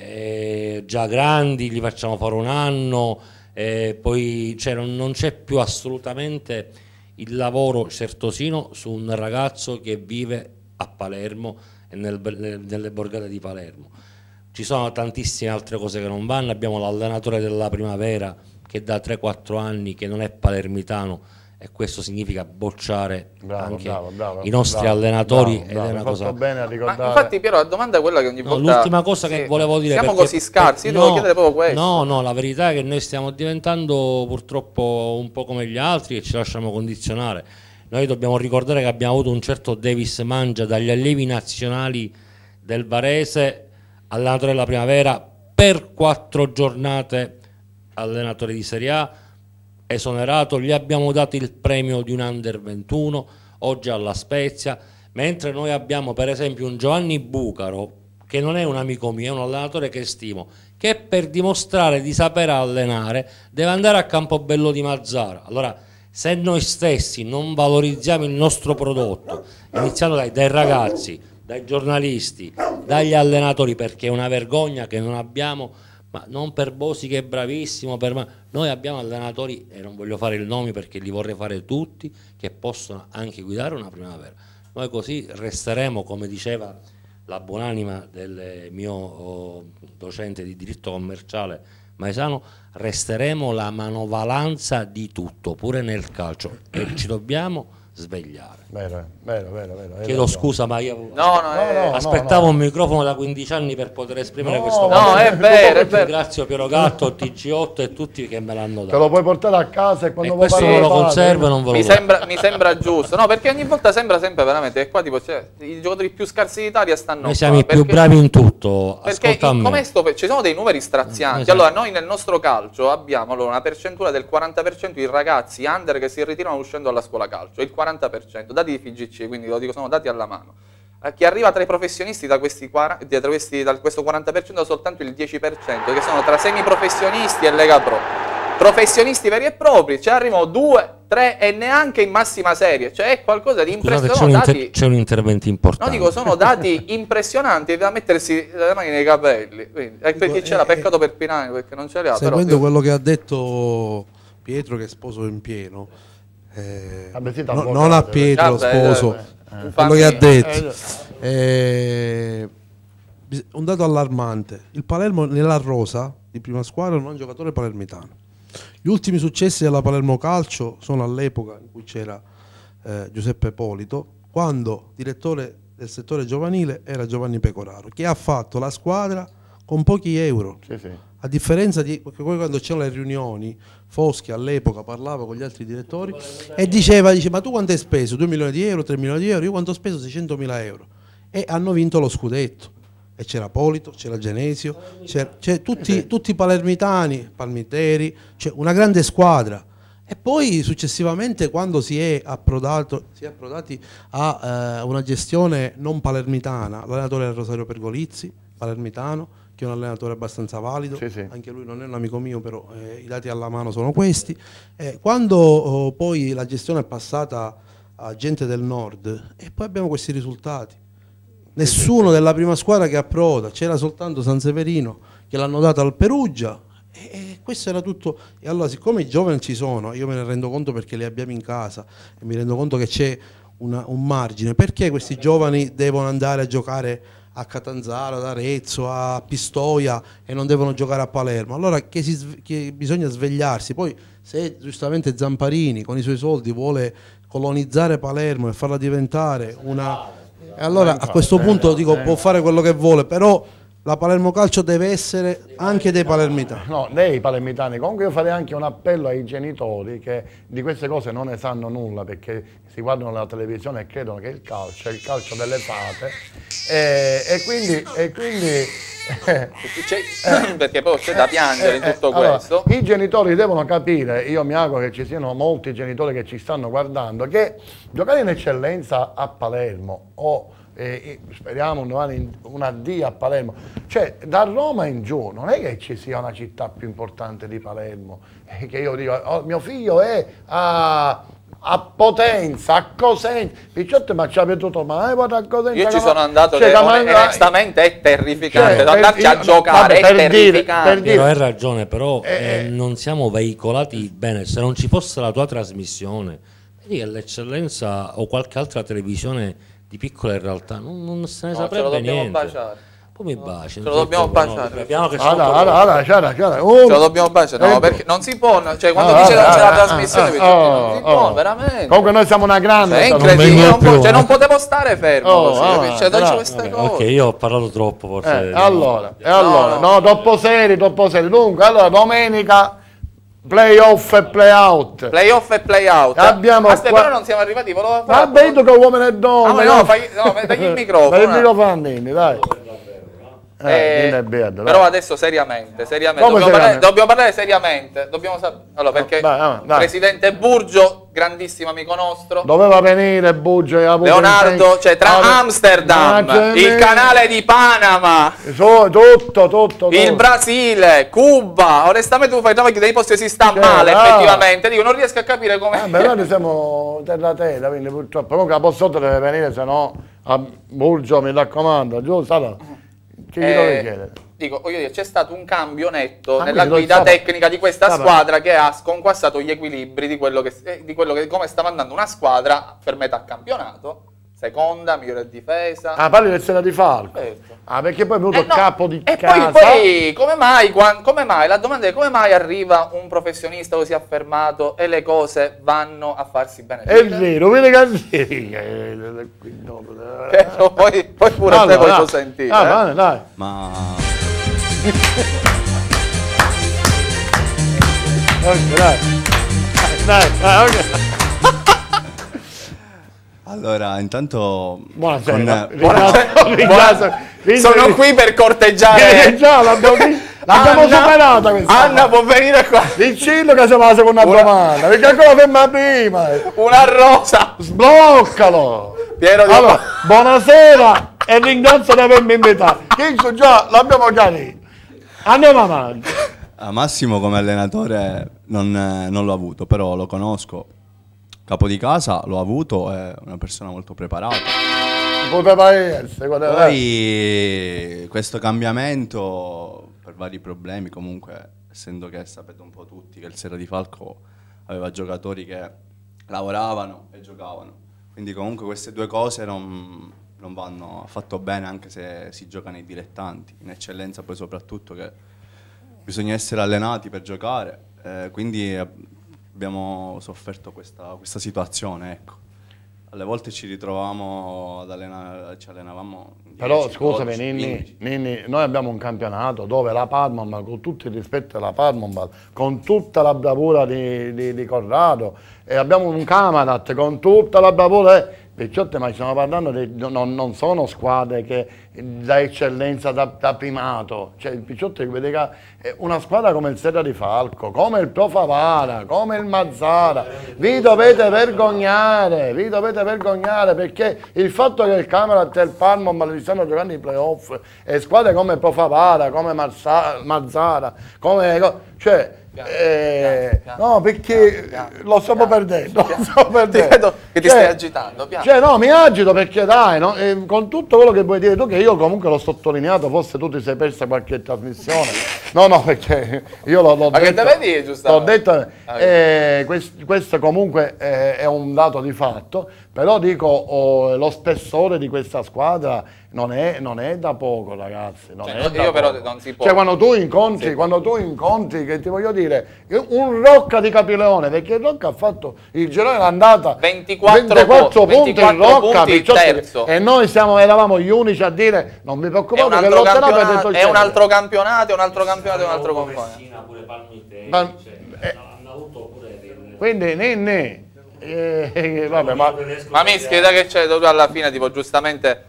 eh, già grandi, li facciamo fare un anno, eh, poi cioè, non, non c'è più assolutamente il lavoro certosino su un ragazzo che vive a Palermo e nel, nelle borgate di Palermo. Ci sono tantissime altre cose che non vanno, abbiamo l'allenatore della primavera che da tre quattro anni che non è palermitano e questo significa bocciare bravo, anche bravo, bravo, i nostri bravo, allenatori bravo, ed bravo, è una cosa bene a ricordare. Ma infatti Piero, la domanda è quella che ogni no, volta l'ultima cosa che sì, volevo dire, siamo perché, così scarsi, io no, devo chiedere proprio questo. No, no, la verità è che noi stiamo diventando purtroppo un po' come gli altri e ci lasciamo condizionare. Noi dobbiamo ricordare che abbiamo avuto un certo Davis Mangia dagli allievi nazionali del Varese, allenatore della primavera, per quattro giornate allenatore di Serie A, esonerato, gli abbiamo dato il premio di un under ventuno, oggi alla Spezia, mentre noi abbiamo per esempio un Giovanni Bucaro, che non è un amico mio, è un allenatore che stimo, che per dimostrare di saper allenare deve andare a Campobello di Mazzara. Allora, se noi stessi non valorizziamo il nostro prodotto, iniziando dai, dai ragazzi, dai giornalisti, dagli allenatori, perché è una vergogna che non abbiamo, ma non per Bosi che è bravissimo, per ma noi abbiamo allenatori, e non voglio fare il nome perché li vorrei fare tutti, che possono anche guidare una primavera. Noi così resteremo, come diceva la buonanima del mio oh, docente di diritto commerciale Maesano, resteremo la manovalanza di tutto, pure nel calcio, e ci dobbiamo svegliare. Vero, vero, vero, vero. Chiedo vero. scusa, ma io no, no, eh, no, aspettavo no, no. un microfono da quindici anni per poter esprimere No, questo no, è vero, è vero. Ringrazio Piero Gatto, T G otto e tutti che me l'hanno dato. Te lo puoi portare a casa e quando e vuoi questo fare non lo fare, conservo e non ve lo mi do. sembra, mi sembra giusto, no, perché ogni volta sembra sempre veramente che qua tipo cioè, i giocatori più scarsi d'Italia stanno Noi siamo qua, i più perché, bravi in tutto. perché Ascolta in, me. come sto, ci sono dei numeri strazianti. Esatto. Allora noi nel nostro calcio abbiamo allora, una percentuale del quaranta per cento di ragazzi under che si ritirano uscendo dalla scuola calcio, il quaranta per cento, dati di F G C, quindi lo dico, sono dati alla mano. Eh, chi arriva tra i professionisti da, questi, tra questi, da questo quaranta per cento soltanto il dieci per cento, che sono tra semiprofessionisti e Lega Pro. Professionisti veri e propri, ci arrivano due, tre e neanche in massima serie, cioè è qualcosa di impressionante. C'è un, un intervento importante. No, dico, sono dati impressionanti da mettersi le mani nei capelli. Quindi, e per chi c'era, peccato per Pinani perché non ce li ha. Seguendo però, quello che ha detto Pietro, che è sposo in pieno, eh, Vabbè, sì, no, avvocato, non a Pietro, vabbè, sposo, vabbè, eh. quello che ha detto. Eh, Eh, bis- un dato allarmante: il Palermo nella rosa di prima squadra non ha un giocatore palermitano. Gli ultimi successi della Palermo Calcio sono all'epoca in cui c'era eh, Giuseppe Polito, quando direttore del settore giovanile era Giovanni Pecoraro, che ha fatto la squadra con pochi euro. Sì, sì. A differenza di, perché poi quando c'erano le riunioni, Foschi all'epoca parlava con gli altri direttori e diceva, dice, ma tu quanto hai speso? due milioni di euro, tre milioni di euro? Io quanto ho speso? seicentomila euro. E hanno vinto lo scudetto. E c'era Polito, c'era Genesio, c'era tutti, tutti i palermitani, Palmiteri, c'è una grande squadra. E poi successivamente, quando si è, approdato, si è approdati a eh, una gestione non palermitana, l'allenatore era Rosario Pergolizzi, palermitano, che è un allenatore abbastanza valido, sì, sì. Anche lui non è un amico mio, però eh, i dati alla mano sono questi. Eh, quando oh, poi la gestione è passata a gente del nord, e poi abbiamo questi risultati. Nessuno della prima squadra che approda, c'era soltanto San Severino che l'hanno data al Perugia, e, e questo era tutto. E allora, siccome i giovani ci sono, io me ne rendo conto perché li abbiamo in casa e mi rendo conto che c'è una, un margine, perché questi giovani devono andare a giocare a Catanzaro, ad Arezzo, a Pistoia e non devono giocare a Palermo? Allora che, si, che bisogna svegliarsi. Poi se giustamente Zamparini con i suoi soldi vuole colonizzare Palermo e farla diventare una... E allora a questo punto dico, può fare quello che vuole, però la Palermo Calcio deve essere anche dei palermitani. No, dei palermitani. Comunque io farei anche un appello ai genitori che di queste cose non ne sanno nulla, perché si guardano la televisione e credono che il calcio è il calcio delle fate, e, e quindi... E quindi perché poi c'è da piangere in tutto allora, questo. I genitori devono capire, io mi auguro che ci siano molti genitori che ci stanno guardando, che giocare in eccellenza a Palermo o eh, speriamo un addio a Palermo, cioè da Roma in giù non è che ci sia una città più importante di Palermo, eh, che io dico oh, mio figlio è a... a Potenza, a Cosenza, Picciotto ma ci ha veduto mai a Cosenza. Io ci sono andato, cioè, che onestamente è terrificante, cioè, andarci io, a giocare vabbè, è terrificante. Dire, dire. Hai ragione, però eh, eh, non siamo veicolati bene. Se non ci fosse la tua trasmissione, vedi che l'eccellenza o qualche altra televisione di piccole realtà non, non se ne no, saprebbe ce lo dobbiamo niente. Baciare. Come baci? Ce lo dobbiamo baciare. No, che allora, allora, allora, c'era, c'era. Oh, ce lo dobbiamo baciare. No, perché non si può, cioè quando ah, dice che non c'è ah, la trasmissione, ah, ah, non si può, oh. veramente. Comunque noi siamo una grande. È non incredibile, io non, più, po cioè, eh. non potevo stare fermo Oh, così, ah, cioè, no. queste okay, cose. ok, io ho parlato troppo forse. Eh, allora, e No, allora, no. no, troppo seri, troppo seri. Dunque, allora domenica playoff e playout. Playoff e playout. Abbiamo Aspetta, qua... però non siamo arrivati, volevo fare. Vabbè, tu che uomo e donne. No, no, fai, no, dagli il microfono. Dai il microfono a Nini, dai. Eh, Eh, Beardo, però adesso seriamente, seriamente Come dobbiamo, seriamente? Parlare, dobbiamo parlare seriamente. Dobbiamo sap- allora, perché Vai, vai, dai. Presidente Burgio, grandissimo amico nostro, doveva venire Buggio e ha avuto Leonardo, un- cioè tra allora, Amsterdam, ma il canale di Panama, so, tutto, tutto, il tutto. Brasile, Cuba. Onestamente tu fai nome che dei posti si sta Cioè, male, ah. effettivamente. Dico, non riesco a capire come. Eh, beh, noi siamo terra terra, quindi purtroppo. Comunque a Pozzotto deve venire, se no a Burgio mi raccomando, giusto? Allora, che gli Eh, devo chiedere? Dico, voglio dire, c'è stato un cambio netto Ah, nella quindi guida lo sabato- tecnica di questa sabato. squadra, che ha sconquassato gli equilibri di quello che, eh, di quello che come stava andando una squadra per metà campionato, seconda, migliore difesa. Ah, parli del Sera di Falco. Certo. Ah, perché poi è venuto Eh, il no, capo di e casa. poi, poi come mai, quan- come mai, la domanda è come mai arriva un professionista così affermato e le cose vanno a farsi bene? È vero, vedi che Però poi, poi pure allora, te dai. puoi sentire. Ah, eh. vai, dai. Ma Ok, dai. Dai, dai, ok. allora, intanto Buonasera. con- Ringrazio- ringrazio- ringrazio- Sono qui per corteggiare. Eh, già, l'abbiamo l'abbiamo Anna- superata questa. Anna può venire qua. Dicillo che siamo alla seconda Una- domanda, perché ancora ferma prima. Una rosa. Sbloccalo. Piero di Allora, buonasera e ringrazio di avermi invitato. Io già l'abbiamo chiarito. Andiamo avanti. a Massimo come allenatore non, eh, non l'ho avuto, però lo conosco. Capo di casa l'ho avuto, è una persona molto preparata. Poteva essere. poteva essere. Poi questo cambiamento, per vari problemi comunque, essendo che sapete un po' tutti che il Sera di Falco aveva giocatori che lavoravano e giocavano, quindi comunque queste due cose non, non vanno affatto bene, anche se si gioca nei dilettanti, in eccellenza poi soprattutto, che bisogna essere allenati per giocare, eh, quindi abbiamo sofferto questa, questa situazione, ecco. alle volte ci ritrovavamo ad allenare, ci allenavamo dieci, Però scusami dodici, Ninni, Ninni, noi abbiamo un campionato dove la Parmambal, con tutto il rispetto della Parmambal, con tutta la bravura di, di, di Corrado, e abbiamo un Camarat con tutta la bravura, eh, Picciotti, ma stiamo parlando di, non, non sono squadre che da eccellenza, da, da primato, cioè il Picciotti vede che è una squadra come il Serra di Falco, come il Pro Favara, come il Mazzara, vi dovete vergognare, vi dovete vergognare, perché il fatto che il Camarat e il Parmambal li stanno giocando i playoff e squadre come il Pro Favara, come Marza, Mazzara, come, cioè, Eh, piano, piano, no, perché piano, piano, lo stiamo piano, perdendo, piano. Lo stiamo perdendo. Ti vedo che ti cioè, stai agitando. Piano. Cioè, no, mi agito perché dai, no? eh, con tutto quello che vuoi dire tu, che io comunque l'ho sottolineato, forse tu ti sei persa qualche trasmissione. No, no, perché io l'ho detto. Ma che deve dire, giustamente? L'ho detto, eh, questo, questo comunque eh, è un dato di fatto, però dico, oh, lo spessore di questa squadra non è, non è da poco, ragazzi. Non cioè, è io da però poco. non si può. Cioè, quando tu incontri, sì. quando tu incontri, che ti voglio dire, un Rocca di Capileone, perché il Rocca ha fatto il girone d'andata ventiquattro, ventiquattro punti, ventiquattro il Rocca, punti, terzo. E noi siamo, eravamo gli unici a dire non vi È preoccupate un che altro lotterà per campionato, detto è un altro campionato, è un altro campionato, è un altro campionato. Pure Palmite, Ma- cioè, eh. hanno avuto pure del- Quindi Ninni, eh, eh, vabbè, ma Ma mi scrive che c'è alla fine, tipo giustamente.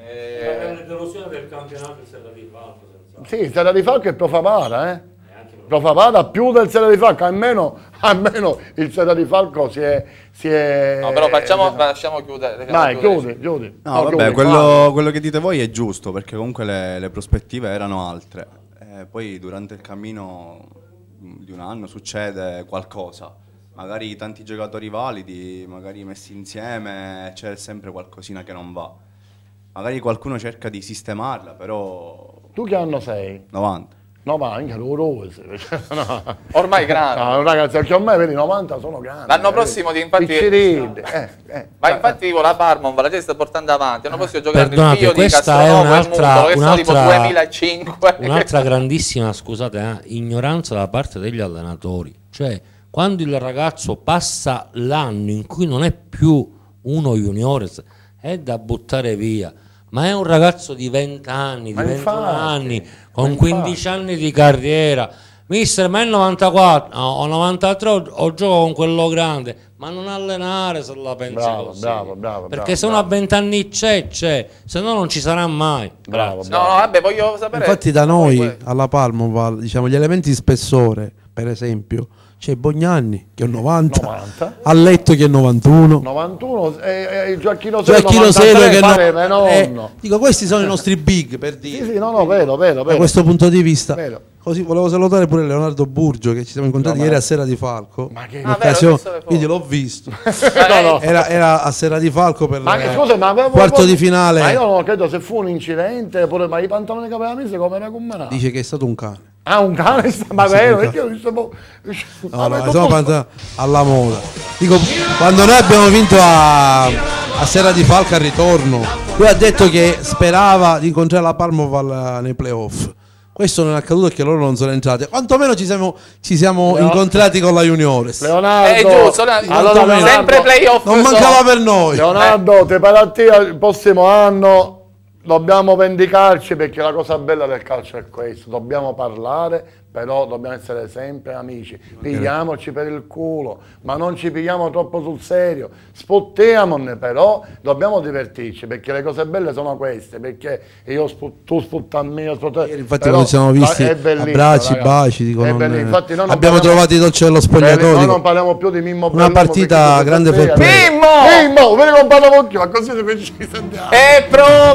È Eh, una delusione del campionato il Serra di Falco, senza sì, il Serra di Falco è Pro Favara, eh? Pro Favara più del Serra di Falco, almeno, almeno il Serra di Falco si è... Si è no, però facciamo, lasciamo chiudere. lasciamo Dai, chiudere. chiudi, chiudi. No, No, vabbè, chiudi, quello, quello che dite voi è giusto, perché comunque le, le prospettive erano altre. Eh, poi durante il cammino di un anno succede qualcosa. Magari tanti giocatori validi, magari messi insieme, c'è sempre qualcosina che non va. Magari qualcuno cerca di sistemarla, però... Tu che anno sei? novanta. No, ma anche loro. No. Ormai grande. No, ragazzi, perché ormai vedi novanta sono grandi. L'anno eh, prossimo ti- infatti- Piccirilli, eh, eh. Ma infatti con la Parmambal la sta portando avanti. L'anno prossimo giocare il Perdonate, figlio di questa è Castronovo e un'altra- Muto, che sono tipo un'altra- duemilacinque. Un'altra grandissima, scusate, eh, ignoranza da parte degli allenatori. Cioè, quando il ragazzo passa l'anno in cui non è più uno juniores, è da buttare via. Ma è un ragazzo di venti anni, Ma di ventuno infatti, anni, ma con infatti. quindici anni di carriera. Mister, ma è il novantaquattro, no, o novantatré o, o gioco con quello grande, ma non allenare se la pensi Bravo, così. bravo, bravo, Perché bravo, se uno a venti anni c'è, c'è, se no non ci sarà mai. Bravo, No, bravo. no, vabbè, voglio sapere. Infatti da noi Poi- alla Parmambal, diciamo, gli elementi di spessore, per esempio, c'è Bognanni che è un novanta, novanta. Alletto che è novantuno, novantuno e, e il Gioacchino Selo Gioacchino Selo che pare no, me eh, nonno. dico, questi sono i nostri big, per dire. Sì, sì, no, no, vero, vero, Da vero. questo punto di vista, Vero. così volevo salutare pure Leonardo Burgio che ci siamo incontrati No, ma- ieri a Serra di Falco. Ma che- in Ah, vero, occasione- ho visto le foto. quindi l'ho visto. Eh, no, no. Era, era a Serra di Falco per Ma che eh, scusa, ma avevo quarto di finale. Ma io non credo se fu un incidente, pure, ma i pantaloni che aveva messo come era con me. Dice che è stato un cane. Ah, un cane, ma Sì, vero, un perché io ho visto po- No, Ma no, tutto- siamo pantaloni alla moda. Dico, quando noi abbiamo vinto a, a Serra di Falco al ritorno, lui ha detto che sperava di incontrare la Parmambal nei playoff. Questo non è accaduto perché loro non sono entrati. Quantomeno ci siamo, ci siamo Leo- incontrati con la Juniores. Leonardo, È giusto, no, allora, quantomeno. Leonardo, sempre playoff. Non so. mancava per noi. Leonardo, te pare a te il prossimo anno dobbiamo vendicarci, perché la cosa bella del calcio è questo, dobbiamo parlare, però dobbiamo essere sempre amici, pigliamoci per il culo, ma non ci pigliamo troppo sul serio, spottiamone, però dobbiamo divertirci, perché le cose belle sono queste, perché io spu- tu sputti a me, io sputto a te, Ieri infatti però quando ci siamo visti è bellissimo, abbracci, ragazzi. baci, dico, È non- bellissimo. Infatti noi non abbiamo parliamo- trovato i dolci dello Noi spogliatoio. non parliamo più di Mimmo Una Bellomo, partita perché grande stasera- fair play. Mimmo! Mimmo, vedi con Patamocchio, ma così ci sentiamo. È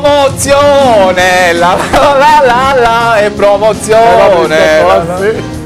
promozione, la la la la, la è promozione. la, la.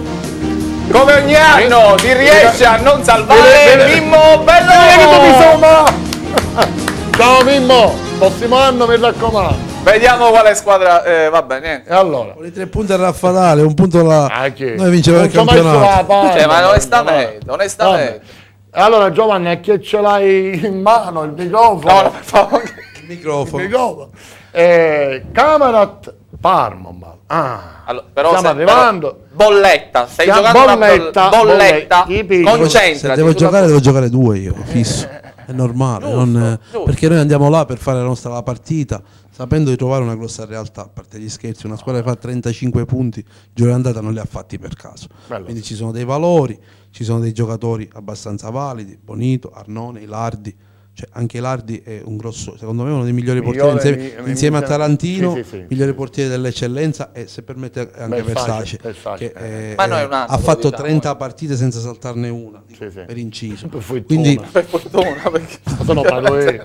Come ogni anno ti riesci a non salvare Vieni, Mimmo Vieni tu, mi Bello. insomma. Ciao Mimmo, prossimo anno mi raccomando. Vediamo quale squadra. Eh, vabbè, niente. E allora? Con i tre punti a Raffadale, un punto là. Ah, che? Noi vincevamo il Non ci ho messo campionato. la palla, Cioè, ma no, onestamente, no. onestamente. Vabbè. Allora Giovanni, a chi ce l'hai in mano il microfono? No, no, per favore. Il Il microfono. microfono. Eh, Camarat Parmambal. Ah, Allora, però stiamo se- arrivando. però, bolletta, stai Stiamo- giocando bolletta, una boll- bolletta. bolletta, i piccoli. Se Concentrati. devo sulla- giocare, devo giocare due io, fisso. è normale, Giusto, non- giusto. perché noi andiamo là per fare la nostra la partita, sapendo di trovare una grossa realtà, a parte gli scherzi, una squadra che fa trentacinque punti, il giro d'andata non li ha fatti per caso. Bello. Quindi ci sono dei valori, ci sono dei giocatori abbastanza validi, Bonito, Arnone, Ilardi. Cioè, anche Ilardi è un grosso, secondo me uno dei migliori Migliore, portieri mi- insieme, mi- insieme a mi- Tarantino, sì, sì, sì. migliore portiere dell'eccellenza, e se permette anche Versace, Versace, Versace, che eh. è- Ma noi è- un altro, ha fatto diciamo, trenta eh. partite senza saltarne una, dico, Sì, sì. per inciso. Per fortuna. Quindi Per fortuna, perché... Sono parole.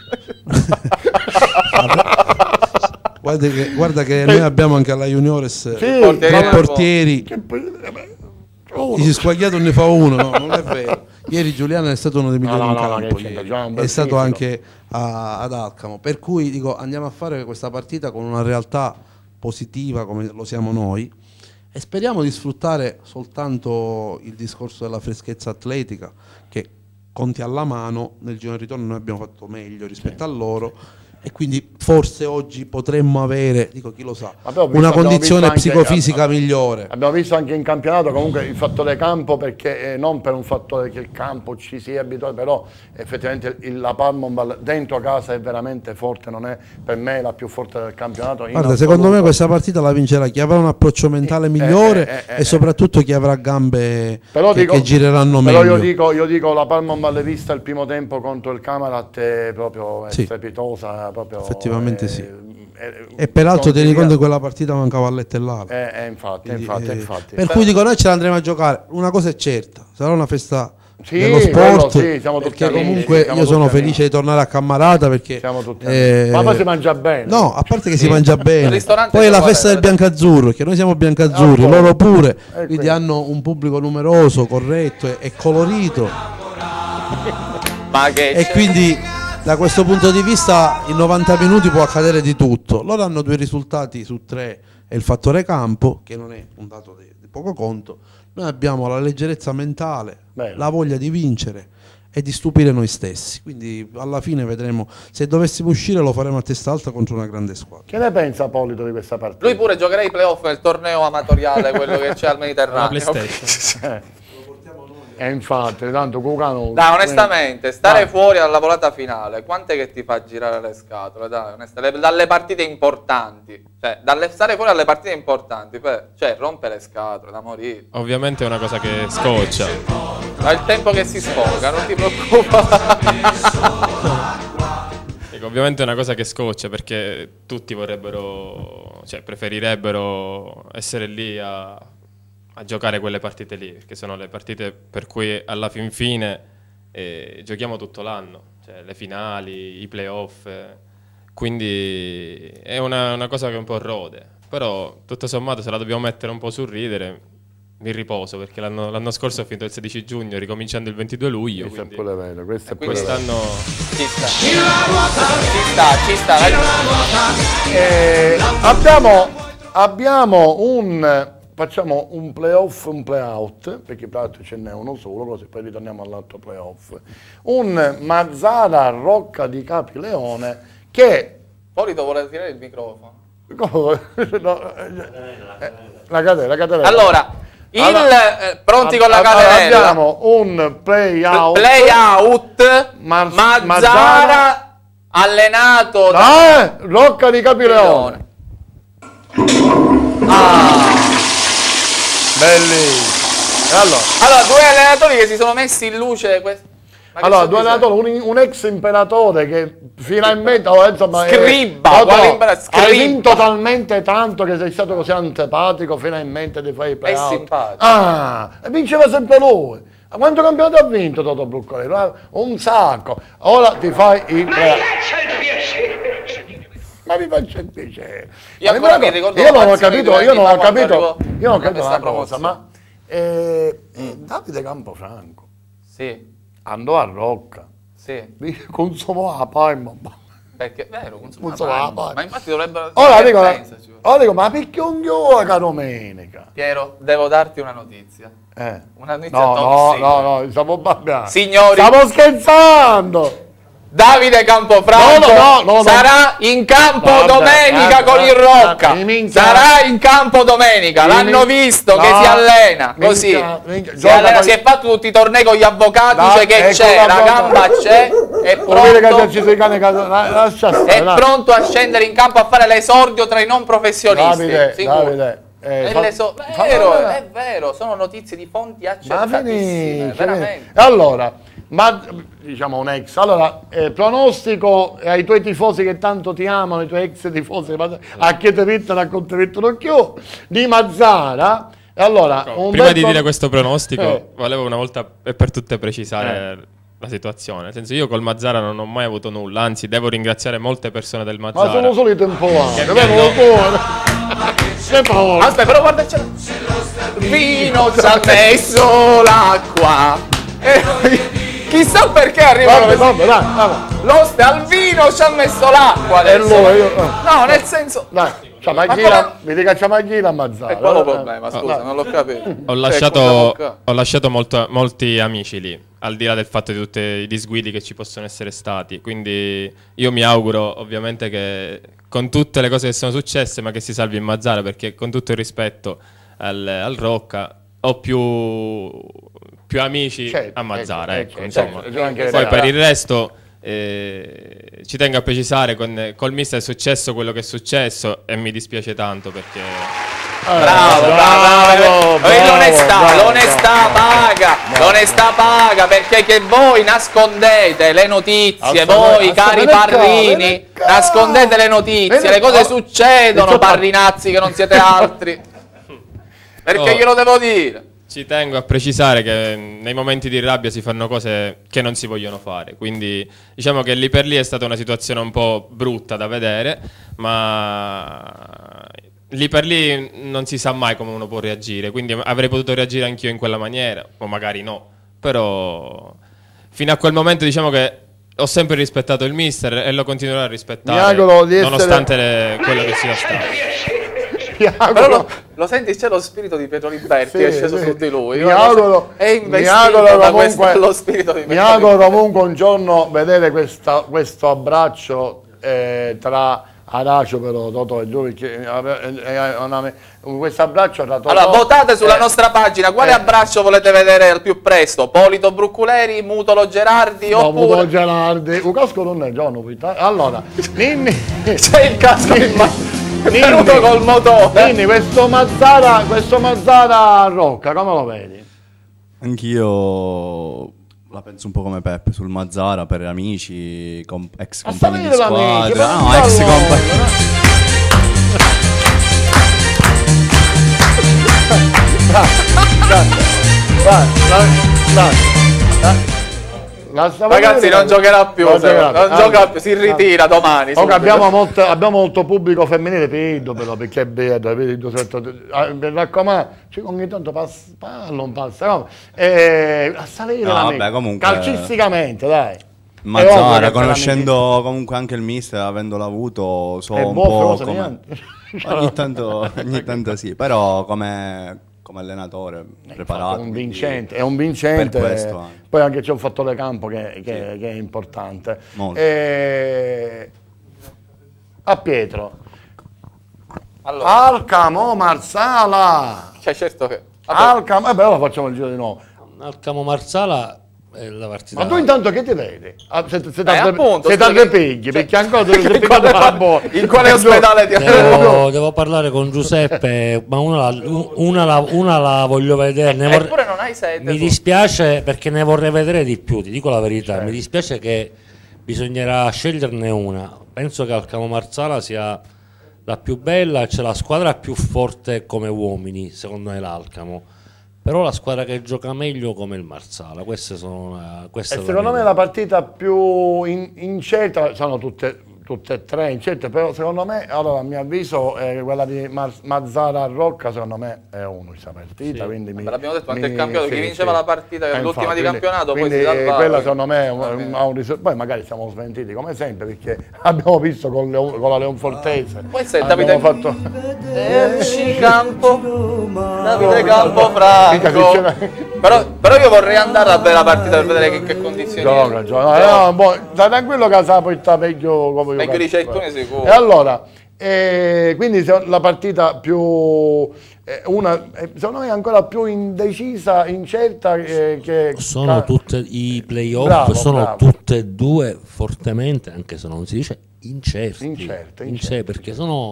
guarda che, guarda che noi abbiamo anche alla Juniores Sì, tre portieri- portieri, Che poi- chi si squagliato ne fa uno, no, non è vero. Ieri Giuliano è stato uno dei migliori No, no, in no, no, campo, che c'entra, ieri. Giuliano è un è bel stato fisico. anche a- ad Alcamo, per cui dico andiamo a fare questa partita con una realtà positiva come lo siamo noi e speriamo di sfruttare soltanto il discorso della freschezza atletica, che conti alla mano, nel giro di ritorno noi abbiamo fatto meglio rispetto a loro, e quindi forse oggi potremmo avere, dico chi lo sa, Abbiamo visto- una abbiamo condizione visto anche- psicofisica migliore. Abbiamo visto anche in campionato comunque il fattore campo, perché eh, non per un fattore che il campo ci si è abituato, però effettivamente il- la Palmonbal dentro casa è veramente forte, non è per me la più forte del campionato. in Guarda, secondo me assoluto. questa partita la vincerà chi avrà un approccio mentale migliore eh, eh, e soprattutto chi avrà gambe Però che, dico- che gireranno però meglio. io dico, io dico la Palmonbal vista il primo tempo contro il Camarat è proprio è Sì. strepitosa, proprio, Effettivamente eh, sì. eh, E peraltro tieni consiglia- conto che quella partita mancava a Lettellale. eh, eh, infatti, Quindi, infatti, eh, infatti. per cui dico noi ce l'andremo a giocare. Una cosa è certa, sarà una festa Sì, dello quello sport, sì, siamo tutti perché amici, comunque siamo io sono tutti felice amici. di tornare a Cammarata perché Siamo tutti eh, amici. Ma poi si mangia bene. No, a parte che si Sì. mangia Il bene, ristorante poi è la qual è? festa del biancazzurro, che noi siamo biancazzurri, Ah, poi. loro pure, Eh, quindi quello. hanno un pubblico numeroso, corretto e, e colorito. Ma che E c'è? quindi da questo punto di vista in novanta minuti può accadere di tutto. Loro hanno due risultati su tre e il fattore campo, che non è un dato di, di poco conto. Noi abbiamo la leggerezza mentale, Bello. la voglia di vincere e di stupire noi stessi. Quindi alla fine vedremo, se dovessimo uscire lo faremo a testa alta contro una grande squadra. Che ne pensa Polito di questa partita? Lui pure giocherà i playoff nel torneo amatoriale, quello che c'è al La Mediterraneo. PlayStation. Eh. E infatti, tanto Cucano... Dai, onestamente, stare Dai. fuori dalla volata finale, quant'è che ti fa girare le scatole? Dai, onesta- le- dalle partite importanti, cioè, dalle, stare fuori dalle partite importanti, per- cioè, rompe le scatole, da morire. Ovviamente è una cosa che scoccia. Ma il tempo che si sfoga, non ti preoccupare. Dico, ovviamente è una cosa che scoccia perché tutti vorrebbero, cioè preferirebbero essere lì a, a giocare quelle partite lì, perché sono le partite per cui alla fin fine eh, giochiamo tutto l'anno, cioè le finali, i playoff, eh, quindi è una, una cosa che un po' rode, però tutto sommato se la dobbiamo mettere un po' sul ridere, mi riposo perché l'anno, l'anno scorso ho finito il sedici giugno, ricominciando il ventidue luglio, Questo è quindi pure vero, questo è pure quindi vero. quest'anno Ci sta. Ci sta, ci sta. dai. Eh, abbiamo, abbiamo un... Facciamo un playoff, un playout, perché tra l'altro ce n'è uno solo, così poi ritorniamo all'altro playoff. Un Mazzara Rocca di Capileone che... Polito vuole tirare il microfono. No, eh, la catena, la catena. Allora, il, Allora, eh, pronti con la ab- ab- catenella. Abbiamo un play-out. Play out. Mar- Mazzara, Mazzara. allenato da Eh, Rocca di Capileone. Bellissimo. E allora, Allora, due allenatori che si sono messi in luce. que- Ma che allora so due di allenatori, un, un ex imperatore che finalmente, oh, insomma, è- Scribba, Totò, quale impera- hai Scribba. vinto talmente tanto che sei stato così antipatico finalmente di fare i playout. simpatico. Ah, e vinceva sempre lui. Ma quanto campionato ha vinto Totò Bruccolero? Ah, un sacco. Ora ti fai i playout. Ma mi faccia il piacere. Io Ma ancora mi mi ricordo io non ho l'ovazione capito, di due io non anni ho fa quando capito, arrivò io non ho a capito questa una cosa, promozione. ma eh, eh, Davide Campofranco Sì, andò a Rocca, sì. consumò la palma. Perché è vero, consuma Non so, la la palma. palma. Ma infatti dovrebbero. Ora che dico, pensaci? ora dico, ma perché un gioca domenica? Piero, devo darti una notizia. Eh. Una notizia No, top no, secret. no, no, stiamo babbiando. Signori, Stiamo scherzando! Davide Campofranco no, no, no, no, sarà in campo Vabbè, domenica vabbè, con il Rocca. vabbè, minchia. Sarà in campo domenica. L'hanno visto no, che si allena minchia, così. minchia. Si, Gioca allena, poi- si è fatto tutti i tornei con gli avvocati. No, Dice che ecco c'è, la la cosa. gamba c'è. È Vuol dire che pronto, esercito di cane caso- la- lascia stare, è dai. pronto a scendere in campo a fare l'esordio tra i non professionisti. Davide, sicuro. Davide, eh, È fa- l'eso- fa- vero, fa- è vero, sono notizie di fonti Ma accettatissime, finisce, veramente. finisce. E allora, ma diciamo un ex, allora eh, pronostico ai tuoi tifosi che tanto ti amano, i tuoi ex tifosi, a chi ti mettono, a chi ti mettono più, di Mazzara. E allora, un Prima bel di pro- dire questo pronostico, Eh. volevo una volta e per tutte precisare la situazione. Nel senso, io col Mazzara non ho mai avuto nulla, anzi devo ringraziare molte persone del Mazzara. Ma sono solo i temporali, Che vero? mi hanno- Temporali. Aspetta, però guarda, c'è vino ci ha messo l'acqua. E- Chissà perché arrivano Vabbè, questi- vabbè, dai, vabbè. L'oste al vino ci ha messo l'acqua E adesso. allora io- eh. No, nel senso... Dai, Ma Ciamaghila, come- mi dica Ciamaghila a Mazzara. È quello il eh. problema, scusa, Dai. non l'ho capito. Ho Cioè, lasciato, cosa- ho lasciato molto- molti amici lì, al di là del fatto di tutti i disguidi che ci possono essere stati. Quindi io mi auguro ovviamente che con tutte le cose che sono successe, ma che si salvi in Mazzara, perché con tutto il rispetto al, al Rocca ho più, più amici Certo, a Mazzara. certo, ecco, certo, insomma. certo, anche Poi vedere. per il resto eh, ci tengo a precisare, con, col mister è successo quello che è successo e mi dispiace tanto perché... Bravo, bravo, bravo. E l'onestà, l'onestà paga, l'onestà paga, perché che voi nascondete le notizie, Alza- voi alza- cari vieni qua, parrini, vieni qua. nascondete le notizie, Vieni le cose qua. succedono, Vieni qua. parrinazzi che non siete altri. Perché Oh. glielo devo dire? Ci tengo a precisare che nei momenti di rabbia si fanno cose che non si vogliono fare, quindi diciamo che lì per lì è stata una situazione un po' brutta da vedere, ma lì per lì non si sa mai come uno può reagire, quindi avrei potuto reagire anch'io in quella maniera, o magari no, però fino a quel momento diciamo che ho sempre rispettato il mister e lo continuerò a rispettare, Mi auguro di essere- nonostante le- quello che sia stato. Mi auguro- Però lo, lo senti, c'è lo spirito di Pietro Liberti Sì, è sceso sì. su di lui. Mi auguro, è mi investito auguro da comunque, questo, lo spirito di mi Pietro auguro Liberti. comunque un giorno vedere questa- questo abbraccio eh, tra Aracio però Totò e Giulic, eh, eh, eh, una- questo abbraccio tra Totò Allora, votate sulla eh, nostra pagina quale eh. abbraccio volete vedere al più presto? Polito Brucculeri, Mutolo Gerardi no, oppure... Muto Gerardi, un casco non è già novità. Allora, Ninni, C'è il casco in mano. È Ninni, venuto col motore. Ninni, questo Mazzara, questo Mazzara Rocca, come lo vedi? Anch'io la penso un po' come Peppe sul Mazzara, per amici, com- ex A compagni di salire l'amici, squadra. ma No, non ex allora, compagni. Dai, dai, dai, dai. La stavo Ragazzi, vedendo. non giocherà più, Non se- giocherà più. non Ah, gioca più, si ritira domani. Ok, subito. abbiamo molto, abbiamo molto pubblico femminile, vedo però perché è bello, vedo sotto, ah, mi raccomando, cioè, ogni tanto passa, parlo, un passa, no? Eh, a salire No, l'amico. vabbè, comunque- calcisticamente, dai. È ovvio Mazzara, che conoscendo comunque anche il mister, avendolo avuto, so È un buono, po' però, se come... niente. Ogni tanto, ogni tanto sì, però come, come allenatore preparato. È un quindi- vincente, è un vincente. Per questo anche. Poi anche c'è un fattore campo che, che- che è importante. Molto. Eh, a Pietro. Allora, Alcamo Marsala. cioè, certo che... Vabbè, Alcamo, eh beh, ora facciamo il giro di nuovo. Alcamo Marsala è la partita. Ma tu intanto che ti vedi? Ah, se, se, Eh, appunto, se scusa, due che- pigli, perché ancora in devi quale, in quale ospedale ti Devo, devo parlare con Giuseppe, ma una la, una la- una la voglio vedere. Ne vorrei- Eppure non hai sede. mi tu. dispiace perché ne vorrei vedere di più, ti dico la verità. Certo. Mi dispiace che bisognerà sceglierne una. Penso che Alcamo Marsala sia la più bella, c'è la squadra più forte come uomini, secondo me l'Alcamo. Però la squadra che gioca meglio come il Marsala, queste sono una, questa E è secondo mia me idea. la partita più in- incerta, sono tutte, tutte e tre incerte, però secondo me, allora a mio avviso, eh, quella di Mar- Mazzara Rocca, secondo me è uno questa partita. Quindi mi, Beh, l'abbiamo detto anche mi- il campionato, chi sì, vinceva sì. la partita, Eh, l'ultima infatti, di quindi- campionato, poi quindi, si salvava. quella secondo me è un, Va bene. ha un risultato. Poi magari siamo smentiti come sempre, perché abbiamo visto con, Leon- con la Leonfortese. Poi se abbiamo Davide- fatto... Vederci campo, Davide Mica se Campofranco. c'era- Però, però io vorrei andare a vedere la partita per vedere che, che condizioni Gioca, gioca. No, no, boh, stai tranquillo che sa poi sta meglio come io. Meglio di Cettone sicuro. E allora, eh, quindi se la partita più eh, una eh, secondo me è ancora più indecisa, incerta eh, che sono tutte i playoff bravo, sono bravo. tutte e due fortemente, anche se non si dice incerti, Incerte, incerti, incerti, perché sono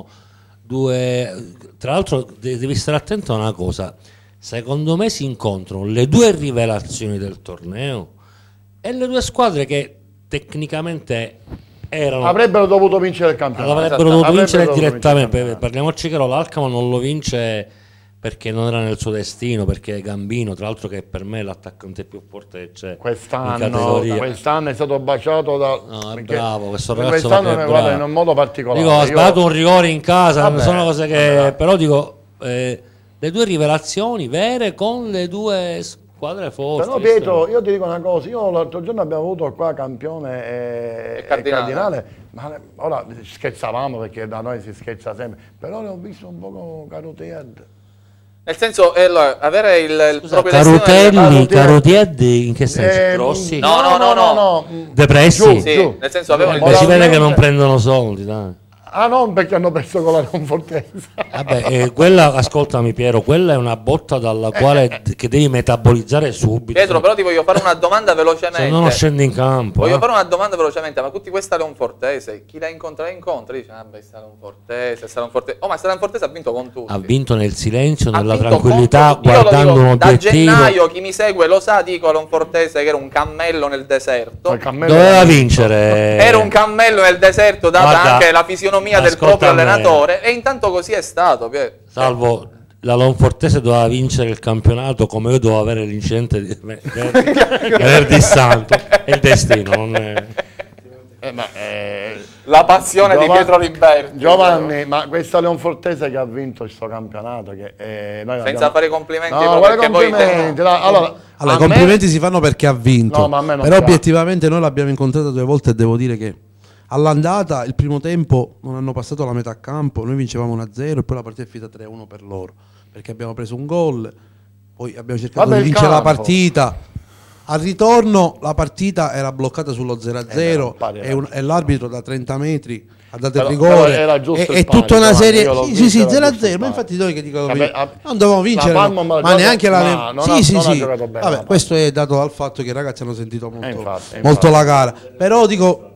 due, tra l'altro de- devi stare attento a una cosa, secondo me si incontrano le due rivelazioni del torneo e le due squadre che tecnicamente erano avrebbero dovuto vincere il campionato. avrebbero dovuto Avrebbero vincere dovuto direttamente. vincere il campionato. Parliamoci chiaro, l'Alcamo non lo vince perché non era nel suo destino, perché Gambino, tra l'altro, che per me è l'attaccante più forte che c'è in Quest'anno, categoria. quest'anno è stato baciato da. No, è perché bravo, questo ragazzo quest'anno è guarda, bravo. in un modo particolare. Dico, ha Io- sbagliato un rigore in casa, Vabbè, sono cose che vabbè. però dico eh, le due rivelazioni vere con le due squadre forti. Però Pietro, io ti dico una cosa, io l'altro giorno abbiamo avuto qua campione e, E Cardinale. e Cardinale, ma ora scherzavamo perché da noi si scherza sempre, però le ho visto un po' carotead. Nel senso, eh, allora, avere il, il Scusa, proprio destino nelle- Carutelli, Carotiedi. Carotiedi in che senso? Eh, Grossi? No, no, no, no. Depressi? Giù, Sì, giù. nel senso avevano il Beh, si destino- vede che non prendono soldi, dai. Ah, non perché hanno perso con la Confortesa. Vabbè, eh, quella, ascoltami Piero, quella è una botta dalla quale che devi metabolizzare subito. Pietro, però ti voglio fare una domanda se velocemente. no non scendi in campo. Voglio eh. fare una domanda velocemente, ma tutti questa Leonfortese, chi la incontra la incontra? Dice, ah beh, sta Leonfortese, sta Leonfortese. Oh, ma sta Leonfortese ha vinto con tutti. Ha vinto nel silenzio, Ha nella vinto tranquillità, contro- io lo guardando dico, un obiettivo. Da gennaio, chi mi segue lo sa, dico a Leonfortese che era un cammello nel deserto. Il cammello- Doveva vincere. Era un cammello nel deserto, data Guarda, anche la fisionomia del ascolta proprio me. allenatore, e intanto così è stato. Pier. Salvo la Leonfortese doveva vincere il campionato come io dovevo avere l'incidente di venerdì, venerdì santo. È il destino, non è... Eh, ma, eh, La passione di Giovanni- Pietro Limberti. Giovanni, ma questa Leonfortese che ha vinto questo campionato, che eh, noi Senza abbiamo- fare i complimenti, No, proprio quali perché poi- complimenti? No, allora, Allora, a i complimenti me- si fanno perché ha vinto, No, ma a me non però piace. obiettivamente noi l'abbiamo incontrata due volte e devo dire che all'andata il primo tempo non hanno passato la metà campo, noi vincevamo uno a zero e poi la partita è finita tre a uno per loro, perché abbiamo preso un gol, poi abbiamo cercato Vabbè, di il vincere la campo. partita. Al ritorno la partita era bloccata sullo zero a zero Eh, pari, e, un- e l'arbitro da trenta metri ha dato Però- il rigore però era giusto e, il e tutta pari, una Giovanni, serie io l'ho sì visto, sì, sì era zero a giusto il zero, ma pari. infatti noi che dico Vabbè, ah, non dovevamo vincere, la ma, Parma, ma ma gioca- neanche la ma non sì ha- sì non ha sì giocato bene la vabbè, Parma. questo è dato dal fatto che i ragazzi hanno sentito molto, Eh, infatti, molto infatti. la gara, però dico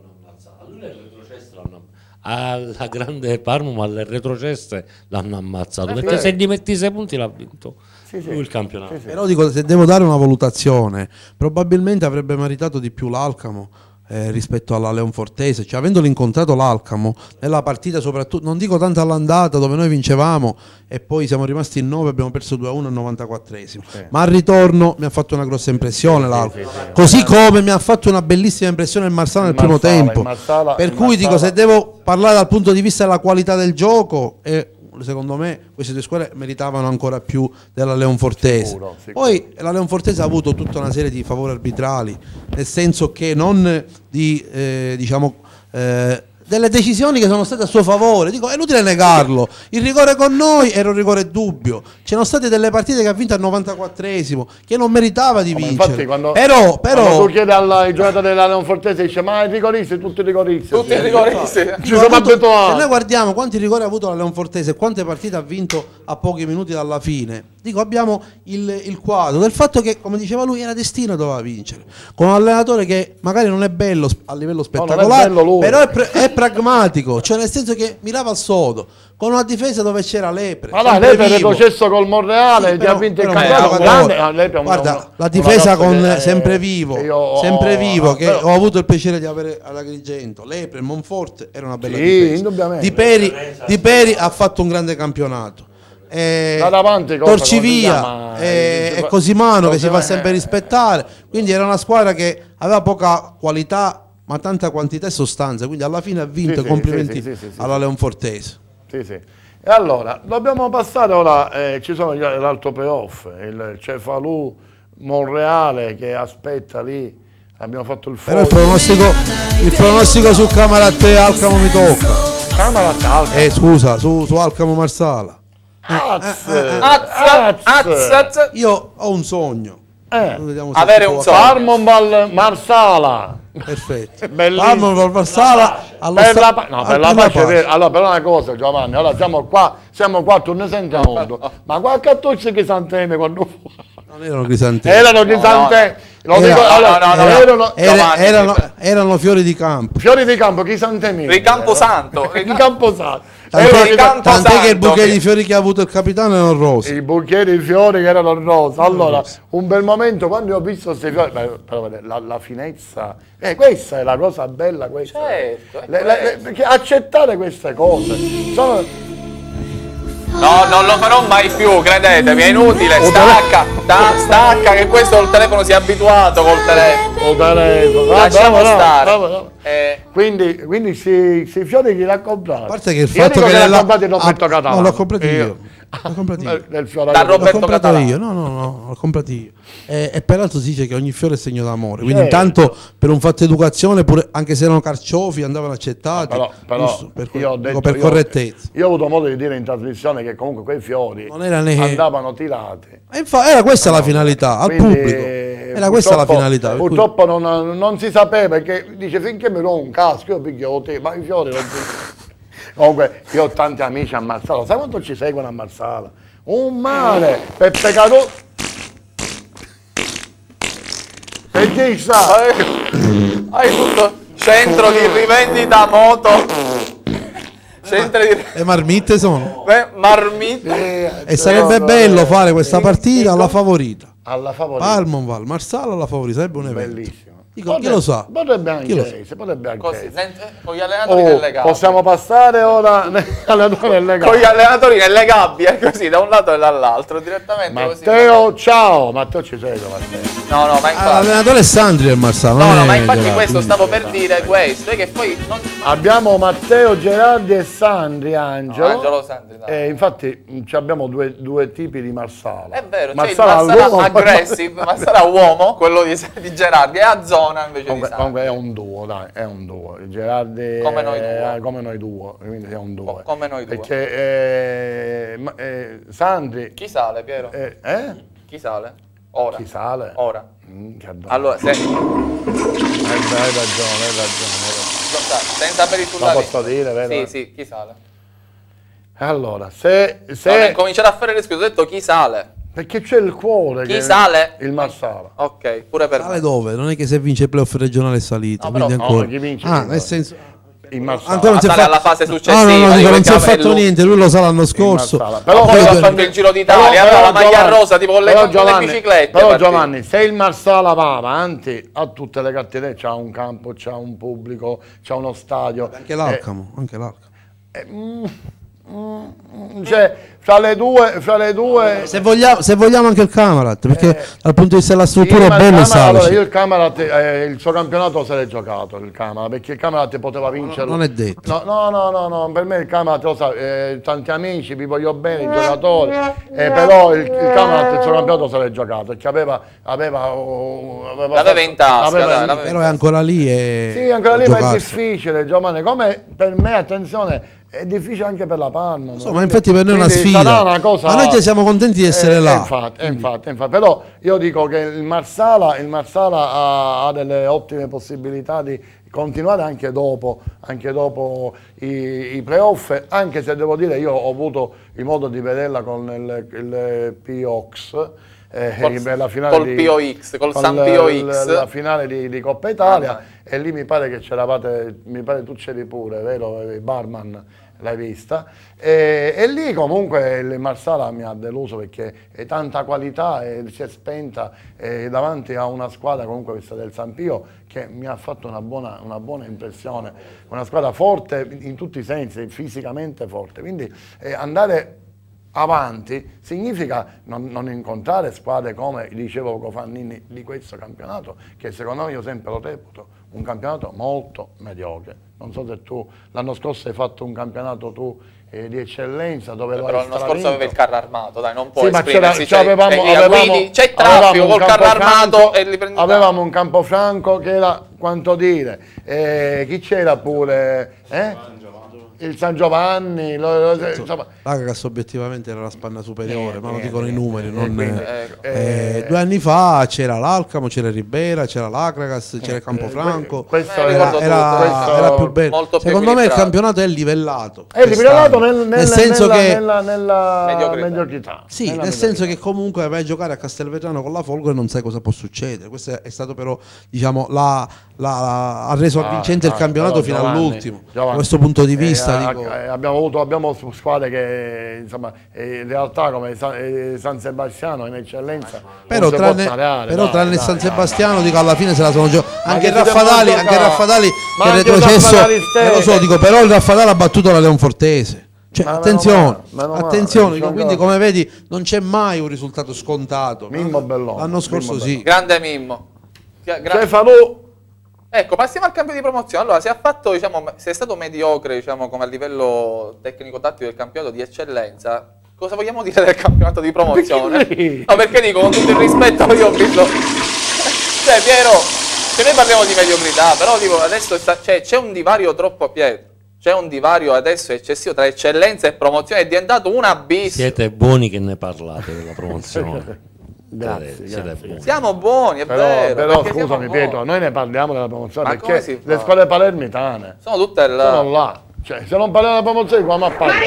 alla grande Parma, ma alle retroceste l'hanno ammazzato, Eh, perché sì. se gli metti sei punti l'ha vinto Sì, sì. lui il campionato. Sì, sì. Però dico, se devo dare una valutazione, probabilmente avrebbe meritato di più l'Alcamo eh, rispetto alla Leonfortese, cioè avendolo incontrato l'Alcamo nella partita, soprattutto non dico tanto all'andata dove noi vincevamo e poi siamo rimasti in nove e abbiamo perso due a uno al novantaquattresimo, Sì. ma al ritorno mi ha fatto una grossa impressione l'Alcamo, sì, sì. così come mi ha fatto una bellissima impressione il Marsala nel Il primo Marsala, tempo, il Marsala- per il cui dico, Marsala- se devo parlare dal punto di vista della qualità del gioco, eh, secondo me queste due squadre meritavano ancora più della Leonfortese. Sicuro, sicuro. Poi la Leonfortese ha avuto tutta una serie di favori arbitrali, nel senso che non di eh, diciamo eh, delle decisioni che sono state a suo favore. Dico, è inutile negarlo. Il rigore con noi era un rigore dubbio. C'erano state delle partite che ha vinto al novantaquattresimo che non meritava di Ma vincere. infatti quando, però, quando però tu chiedi ai giocatori della Leonfortese dice ma i rigoristi, tutti i rigoristi. Tutti i rigoristi. Ci Dico, siamo ha avuto- abituati. se noi guardiamo quanti rigori ha avuto la Leonfortese e quante partite ha vinto a pochi minuti dalla fine, dico, abbiamo il, il quadro del fatto che, come diceva lui, era destino, doveva vincere, con un allenatore che magari non è bello sp- a livello non è spettacolare, bello lui. però è, pre- è pragmatico, cioè nel senso che mirava al sodo, con una difesa dove c'era Lepre, Ma dai, sempre Lepre è vivo. retrocesso col Monreale, Sì, ti però- ha vinto il però un campionato. giocatore. Grande, ah, Lepre è un- Guarda, un- la un difesa ragazzo con che- sempre vivo, che io ho- sempre vivo, che però- ho avuto il piacere di avere ad Agrigento. Lepre e Monforte era una bella Sì, difesa. indubbiamente. Di Peri, Di Peri ha fatto un grande campionato. Eh, Da davanti, cosa, Torcivia come si chiama? eh, Eh, e Cosimano che si fa Cosimano, sempre eh. rispettare, quindi era una squadra che aveva poca qualità ma tanta quantità e sostanza, quindi alla fine ha vinto. Sì, sì, complimenti sì, sì, sì, sì, alla sì. Leonfortese. Sì, sì. E allora, dobbiamo passare ora, eh, ci sono gli- l'altro playoff, il Cefalù Monreale che aspetta lì, abbiamo fatto il Però il foglio. pronostico, il pronostico su Camarate Alcamo mi tocca. Camera calda. Eh scusa, su, su Alcamo Marsala. Az, Az, az, az. Io ho un sogno, Eh, Vediamo se avere si un può sogno. fare. Parmonval Marsala. Perfetto. Bellissimo. Parmonval Marsala allo Per sta- la, pa- no, per la alpina pace, è vero. Allora, però una cosa, Giovanni, allora siamo qua, siamo qua, tu ne senti molto. Ma qualche attoccio che santeme quando fu. Non erano crisantemi. Erano crisantemi. Lo Era- dico, no, allora, no, no, no. erano Era- Giovanni, erano, sì. erano fiori di campo. fiori di campo, crisantemi. Di Camposanto. Di Camposanto. Erano Tant'è, di Erano Campo- tant'è che il Santo, bouquet che- di fiori che ha avuto il capitano erano rosi. i bucchieri di fiori che erano rosa. Allora, un bel momento quando ho visto questi fiori, beh, però vedete, la, la finezza, eh, questa è la cosa bella, questa. Certo, è Le- le- le- perché accettare queste cose sono. No, non lo farò mai più, credetemi, è inutile. Stacca, sta- stacca, che questo il telefono si è abituato col telefono. O telefono. Ah, Lasciamo bravo, bravo, stare. bravo, bravo. Eh, Quindi, quindi si, si fiori chi l'ha comprato? A parte che il Io fatto dico che l'ha nella- comprato il Roberto ah, Catalano. no, l'ho comprato io. L'ho comprato io. Del fiore Da che- L'ho Roberto comprato Catalano. io, no, no, no, l'ho comprato io. E, e peraltro si dice che ogni fiore è segno d'amore. Quindi Certo. intanto per un fatto di educazione, pure, anche se erano carciofi, andavano accettati. Però, però giusto, per, io ho dico, detto, per io- correttezza. Io ho avuto modo di dire in trasmissione che comunque quei fiori Non era né- andavano tirati. E infa- era questa la finalità, al Quindi, pubblico. Era questa la purtroppo- finalità. per cui- Purtroppo non, non si sapeva, perché dice finché mi do un casco io piglio te, ma i fiori non si... Comunque io ho tanti amici a Marsala, sai quanto ci seguono a Marsala? Un mare, Peppe Caruso. Perché sa? hai, hai tutto centro di rivendita moto. Centro di Le marmitte sono. Beh, marmite. E sarebbe bello fare questa partita alla favorita. Alla favorita. Palmonval, Marsala alla favorita, sarebbe un evento. Bellissimo. Dico, chi lo sa? Potrebbe anche Chi lo sa? essere, potrebbe anche Così, essere. senti, con gli allenatori Oh, nelle gabbie. possiamo passare ora allenatori nelle Con gli gabbie. allenatori nelle gabbie, così, da un lato e dall'altro, direttamente così. Matteo, ciao. Matteo ci sei, Matteo. No, no, ma Ah, infatti... l'allenatore è Sandri del Marsala. No, non no, è ma infatti Gerardo, questo quindi- stavo per dire questo, è che poi non... Abbiamo Matteo, Gerardi e Sandri, Angelo. No, Angelo Sandri, dai. E infatti mh, ci abbiamo due, due tipi di Marsala. È vero, Marsala c'è il Marsala all'uomo, aggressive, Marsala uomo, quello di, di Gerardi, e a zona invece Comunque, di Sandri. comunque è un duo, dai, è un duo. Il Gerardi Come noi è- due. come noi due, quindi è un duo. Co- come noi due. Perché eh, ma- eh, Sandri... Chi sale, Piero? Eh, eh? Chi sale? Ora. Chi sale? Ora. Mm, che addosso. Allora, se... Hai, hai ragione, hai ragione, hai ragione. senza per i Lo posso dire, vero? Sì, sì, chi sale? Allora, se... se No, nel cominciare a fare le scuole, ho detto chi sale? perché c'è il cuore. Chi che- sale? Il Marsala. Ok, pure per Sale me. dove? Non è che se vince il playoff regionale è salito. No, però- quindi no, ancora. chi vince ah, vince. nel senso. Il Marsala. Ancora non si è sale fatto- alla fase No, successiva. no, no, dico, dico, non si è che fatto lui- niente. Lui lo sa l'anno Il scorso. Marsala. Però poi però- ha fatto il Giro d'Italia, però- aveva la però maglia Giovanni- rosa, tipo con le, però con le Giovanni- biciclette. Però partì. Giovanni, se il Marsala va avanti, ha tutte le carte, c'ha un campo, c'ha un pubblico, c'ha uno stadio. Anche l'Alcamo, anche l'Alcamo. Eh, mm, mm, cioè, fra le due, fra le due Se vogliamo, se vogliamo anche il Camarat, perché Eh, dal punto di vista della struttura sì, è ma il bello il Camarat- allora, Salici. io il Camarat, eh, il suo campionato se l'è giocato il Camarat, perché il Camarat poteva vincere. non è detto. No, no, no, no, no, per me il Camarat, lo sa, eh, tanti amici, vi voglio bene, i giocatori, eh, però il, il Camarat il suo campionato se l'è giocato, perché aveva aveva, oh, aveva L'aveva in tasca, aveva- dai, l'aveva- Però è ancora lì e Sì, ancora lì, ma è giocarsi. difficile, Giovanni, come per me, attenzione, è difficile anche per la Parma. Insomma, infatti per noi è una Quindi sfida. sarà una cosa- Ma noi già siamo contenti di essere Eh, là. eh, Infatti, eh, infatti, infatti. Però io dico che il Marsala, il Marsala ha, ha delle ottime possibilità di continuare anche dopo, anche dopo i, i playoff, anche se devo dire io ho avuto il modo di vederla con il, il P O X. Eh, Col- per la finale col di- P O X, col con San l- P O l- X. la finale di, di Coppa Italia, Ah, e lì mi pare che c'eravate, mi pare tu c'eri pure, vero? Il barman l'hai vista, e, e lì comunque il Marsala mi ha deluso perché è tanta qualità e si è spenta eh, davanti a una squadra comunque questa del San Pio che mi ha fatto una buona, una buona impressione, una squadra forte in tutti i sensi, fisicamente forte, quindi eh, andare avanti significa non, non incontrare squadre come dicevo Cofannini di questo campionato, che secondo me io sempre lo reputo un campionato molto mediocre. Non so se tu l'anno scorso hai fatto un campionato tu eh, di eccellenza dove lo Però hai l'anno scorso stravinto. aveva il carro armato, dai, non può Sì, ma c'era, esprimersi. c'è, avevamo, cioè, avevamo, guidi, c'è avevamo traffico un col carro Campofranco- armato e li prendi. avevamo un Campofranco che era quanto dire, eh, chi c'era pure? Eh? il San Giovanni, lo, lo, insomma. L'Agracas obiettivamente era la spanna superiore, Eh, ma lo eh, dicono eh, i numeri. eh, non, quindi, eh, eh, eh, due anni fa c'era l'Alcamo, c'era il Ribera, c'era l'Agracas, c'era il Campofranco. questo Eh, è- Era, ricordo era- tutto, questo era più bello. molto più Secondo me il equilibrato. campionato è livellato. È livellato quest'anno. nel, nel, nel senso nella, che nella, nella Mediocrità. mediocrità. sì, Nella nel senso mediocrità. che comunque vai a giocare a Castelvetrano con la Folgore e non sai cosa può succedere. Questo è stato però, diciamo, la, la- ha reso Ah, avvincente il ah, campionato però fino Giovanni, all'ultimo. Da Giovanni, questo punto di eh, vista, eh, dico, eh, abbiamo avuto abbiamo su- squadre che insomma eh, in realtà come San, eh, San Sebastiano in eccellenza però non si può tranne, stare, però dai, tranne il dai, San dai, Sebastiano, dai. dico, alla fine se la sono giocata. Ma Anche il che si Raffadali, devono anche il giocare? Raffadali Ma che è anche il retrocesso, Raffadali eh, lo so, stesso. dico, però il Raffadali ha battuto la Leonfortese. Cioè, Ma meno attenzione, male, meno male, attenzione, ci dico, sono quindi cose. come vedi non c'è mai un risultato scontato. Mimmo Bellone, L'anno scorso Mimmo sì. Grande Mimmo. Gra- gra- Cefalù Ecco, passiamo al cambio di promozione. Allora, se ha fatto, diciamo, se è stato mediocre, diciamo, come a livello tecnico-tattico del campionato di eccellenza, cosa vogliamo dire del campionato di promozione? Perché? No, perché dico, con tutto il rispetto, io ho visto... Cioè, Piero, se noi parliamo di mediocrità, però dico, adesso sta- cioè, c'è un divario troppo, Pietro, c'è un divario adesso eccessivo tra eccellenza e promozione, è diventato un abisso. Siete buoni che ne parlate della promozione. Grazie, Siete- siete grazie. buoni. Siamo buoni, è Però, vero. però perché siamo scusami buoni. Pietro, noi ne parliamo della promozione Ma come perché si le fa? squadre palermitane Sono tutte là. sono là. Cioè, se non parliamo della promozione, come a parlare?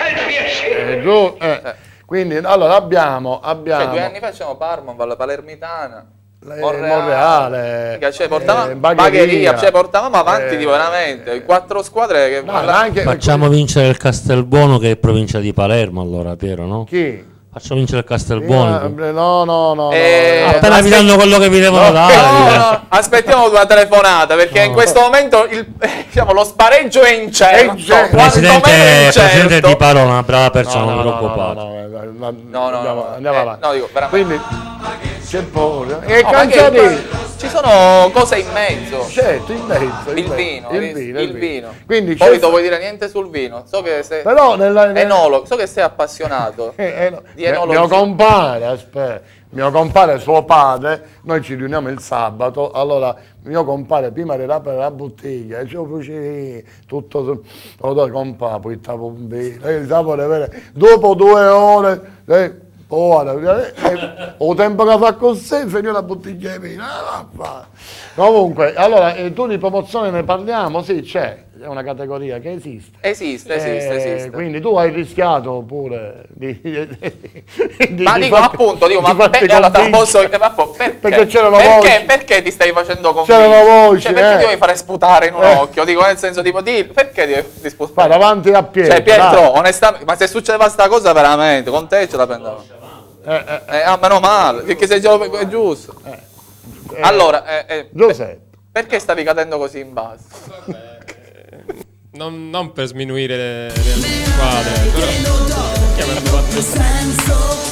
Eh, giù, eh. Quindi, allora abbiamo, abbiamo Cioè, due anni fa c'erano Parma, Valle Palermitana, le- Monreale, Monreale, Mica, cioè, portavamo, eh, Bagheria, Bagheria, cioè, portavamo avanti eh, tipo, veramente quattro squadre che no, ma anche Facciamo vincere il Castelbuono che è provincia di Palermo allora, Piero, no? chi? Facciamo vincere il Castelbuono. Eh, No, no, no. Eh, no, no. Appena vi danno quello che vi devono No, dare. No, no, aspettiamo una telefonata perché in questo momento il, diciamo, lo spareggio è incerto. È incerto. quantomeno Presidente, incerto. Presidente Di Palo è una brava persona, non no, vi no, no, preoccupate. no, no, no, no, No, no, andiamo, no, andiamo eh, avanti. no, dico, veramente. Quindi c'è pure. E No, ma che- Canzani, ci sono cose in mezzo. certo, in mezzo. in Il mezzo. vino, il vino, il vino. Quindi Poi c'è- non vuoi dire niente sul vino. So che sei però nella, nella- enologo, so che sei appassionato Eh, eh, no. di Mio- enologia. mio compare, aspetta, mio compare, suo padre, noi ci riuniamo il sabato, allora mio compare prima di aprire la bottiglia, e c'è fucili, tutto, su- allora compare, poi sta un vino, e il sapore vero, dopo due ore, eh, ora, eh, eh, o tempo che fa con sé, finì la bottiglia di vino, ah, va. Comunque, allora, eh, tu di promozione ne parliamo? Sì, c'è, è una categoria che esiste. Esiste, esiste, Eh, esiste. Quindi tu hai rischiato pure di, di, di- Ma di dico farti- appunto, dico, di ma farti per- allora, te la convincere. posso, ma po- perché? Perché c'erano perché, voci. perché ti stai facendo convincere? C'erano voci, Cioè, perché eh. ti vuoi fare sputare in un Eh. occhio? Dico, nel senso, tipo, di, perché ti vuoi sputare? Vai davanti a Pietro. Cioè, Pietro, dai. onestamente, ma se succedeva sta cosa veramente, con te ce la prendevo. Eh, eh, Eh, ah, meno male, perché se già è giusto. eh, Allora, eh, eh, Giuseppe. perché stavi cadendo così in basso? Non, non per sminuire le, le squadre, però perché avrebbe fatto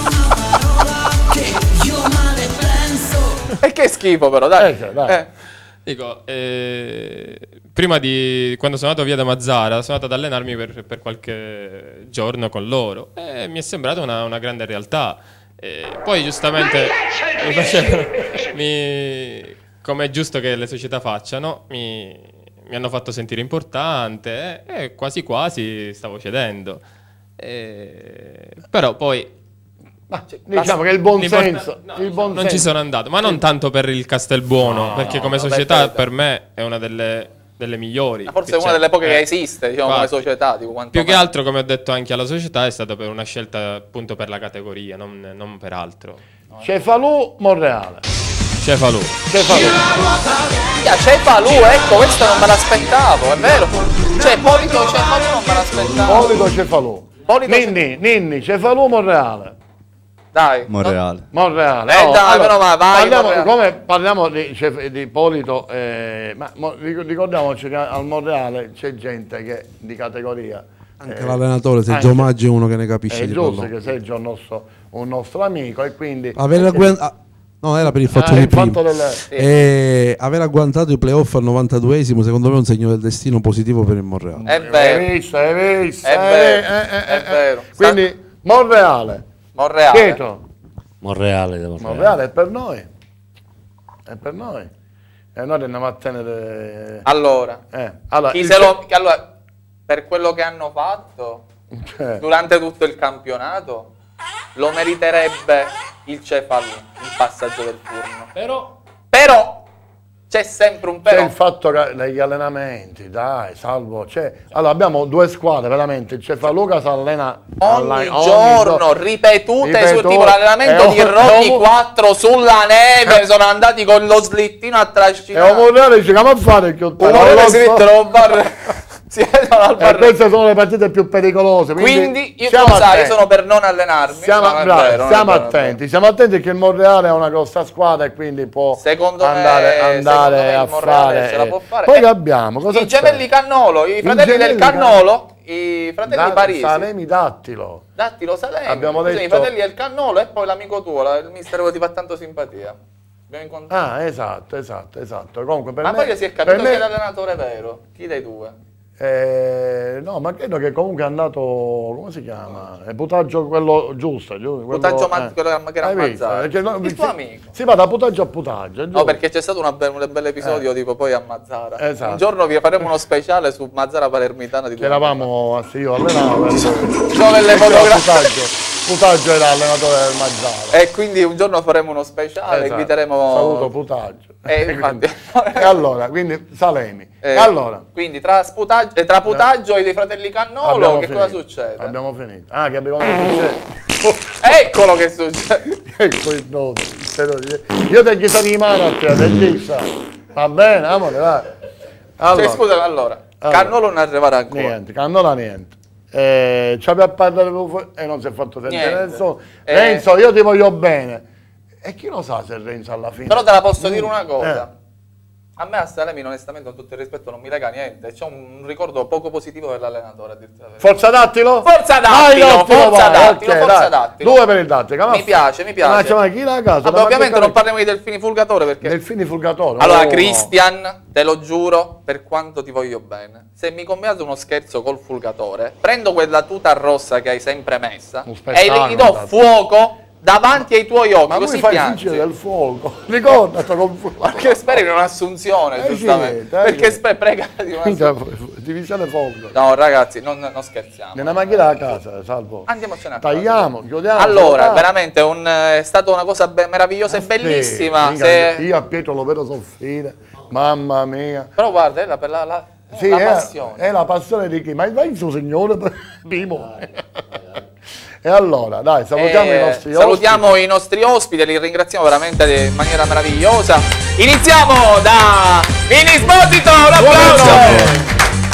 E che schifo però, dai. Eh, cioè, dai. Eh. Dico, eh, prima di quando sono andato via da Mazzara, sono andato ad allenarmi per, per qualche giorno con loro e mi è sembrata una, una grande realtà. E poi giustamente mi facevano, mi- come è giusto che le società facciano, mi, mi hanno fatto sentire importante e, e quasi quasi stavo cedendo. E- però poi Ma, diciamo che il buon l'importa- senso, no, il buon non ci senso. sono andato, ma non tanto per il Castelbuono, perché come vabbè, società certo. per me è una delle, delle migliori. Ma forse che è una c'è. delle poche Eh, che esiste, diciamo, come infatti. società. Tipo, quanto Più che mai. altro, come ho detto anche alla società, è stata per una scelta appunto per la categoria, non, non per altro. Cefalù, Monreale. Cefalù. Cefalù. Minchia, Cefalù, ecco, questo non me l'aspettavo, è vero. Cioè, Polito Cefalù non me l'aspettavo. Polito, Cefalù. Polito Ninni, Ninni, Cefalù, Monreale. Dai. Monreale. Monreale. Eh, Oh, dai, però vai, vai, parliamo, Monreale. come parliamo di, Cef- di Polito, eh, ma mo- ric- ricordiamoci che al Monreale c'è gente che di categoria. Anche eh, l'allenatore Sergio anche- Maggi è uno che ne capisce È di giusto pallone. che Sergio è un nostro, un nostro amico e quindi... Aver agguan- ah, no, era per il fatto Ah, di il prima. fatto del- E aver agguantato i playoff al novantaduesimo secondo me è un segno del destino positivo per il Monreale. È vero. Hai visto, hai visto, È eh, vero, eh, eh, è eh, vero. Quindi Monreale, Monreale. Pietro, Monreale, devo fare. Monreale è per noi, è per noi. E noi andiamo a tenere... Allora, Eh, allora, chi il se ce- lo... che allora, per quello che hanno fatto Cioè, durante tutto il campionato, lo meriterebbe il Cefalù, il passaggio del turno. Però Però c'è sempre un c'è però. il fatto che negli allenamenti, dai, salvo, c'è. Allora abbiamo due squadre, veramente, il Cefaluca si allena Ogni, alla- giorno, ripetute, Ripetute, su tipo l'allenamento e di o- Rocky e o- quattro sulla neve, sono andati con lo slittino a E trascinare. Omorreale dice, come a fare il Un ore si mettono a un bar, si vedono al E bar. queste sono le partite più pericolose. Quindi, Quindi io siamo lo sai, io attenti. sono per non allenarmi. Siamo, No, non è bravi, vero, non è stiamo vero, non è vero. attenti, siamo attenti che il Monreale è una grossa squadra e quindi può Secondo me- andare, secondo andare me il a Monreale fare. ce la può fare. Poi Eh, che abbiamo? Cosa I c'è? gemelli Cannolo, i fratelli del gemelli Cannolo, i fratelli Da- Parisi. Salemi Dattilo. Dattilo Salemi, Abbiamo Sì, detto- i fratelli del Cannolo e poi l'amico tuo, la- il mister che ti fa tanto simpatia. Abbiamo incontrato. Ah, esatto, esatto, esatto. Comunque per Ma me, poi si è per capito me- che è l'allenatore vero. Chi dei due? eh, no, ma credo che comunque è andato, come si chiama? È Putaggio quello giusto, giusto? Quello- Putaggio Ma- quello che era Hai visto? ammazzato. Perché no, Il si- tuo amico. Si va da Putaggio a Putaggio, è No, giusto? perché c'è stato una be- un bel episodio tipo poi a Mazzara. Esatto. Un giorno vi faremo uno speciale su Mazzara Palermitana di Che due anni eravamo, sì, io allenavo. fa. Dove le fotografie. Putaggio. Putaggio era allenatore del Mazzara. E quindi un giorno faremo uno speciale, Esatto. inviteremo. Saluto Putaggio. Eh, infatti. e allora, quindi Salemi. Eh, e allora, Quindi tra, sputaggio, eh, tra Putaggio e i fratelli Cannolo, abbiamo che finito. cosa succede? Abbiamo finito. Ah, che abbiamo finito. Eccolo che succede. Ecco il nome. Io te gli sono di mano a te, te gli sa. Va bene, amore, vai. Allora, Cioè, scusa, allora, Allora. Cannolo non arriverà ancora. niente, Cannola niente. Eh, ci aveva parlato e non si è fatto sentire Niente. nessuno. Eh. Renzo, io ti voglio bene. E chi lo sa se Renzo alla fine. Però te la posso dire una cosa. Eh. A me a Salemi, onestamente, con tutto il rispetto, non mi lega niente. C'è un ricordo poco positivo dell'allenatore, a dirti la verità. Forza Dattilo? Forza Vai, Dattilo, forza vai, Dattilo, ok, forza dai. Dattilo. Due per il Dattilo. come Mi fa? piace, mi piace. Ma c'è ma chi la casa? Vabbè, Ma ovviamente che non parliamo di Delfini Fulgatore perché... Delfini Fulgatore. Allora, oh. Cristian, te lo giuro, per quanto ti voglio bene, se mi combiate uno scherzo col Fulgatore, prendo quella tuta rossa che hai sempre messa Un e spettacolo, gli do tanto. fuoco davanti ai tuoi occhi, Ma lui così fa il piangi. vigile del fuoco. Ricorda sto con Perché speri in un'assunzione, Eh, giustamente. sì, dai, Perché sì. speri, prega di un'assunzione. Divisione fuoco. No, ragazzi, non, non scherziamo. Nella macchina a casa, salvo. Andiamocene a casa. Tagliamo, chiudiamo. Allora, salutiamo. veramente un, è stata una cosa be- meravigliosa e bellissima. Sì, se- Io a Pietro lo vedo soffrire. Mamma mia. Però guarda, è la, per la, la, Sì, la è, passione. è la passione di chi? Ma vai su signore Bimo. E allora, dai, salutiamo Eh, i nostri salutiamo i nostri ospiti, li ringraziamo veramente di- in maniera meravigliosa. Iniziamo da Vini Esposito, un applauso!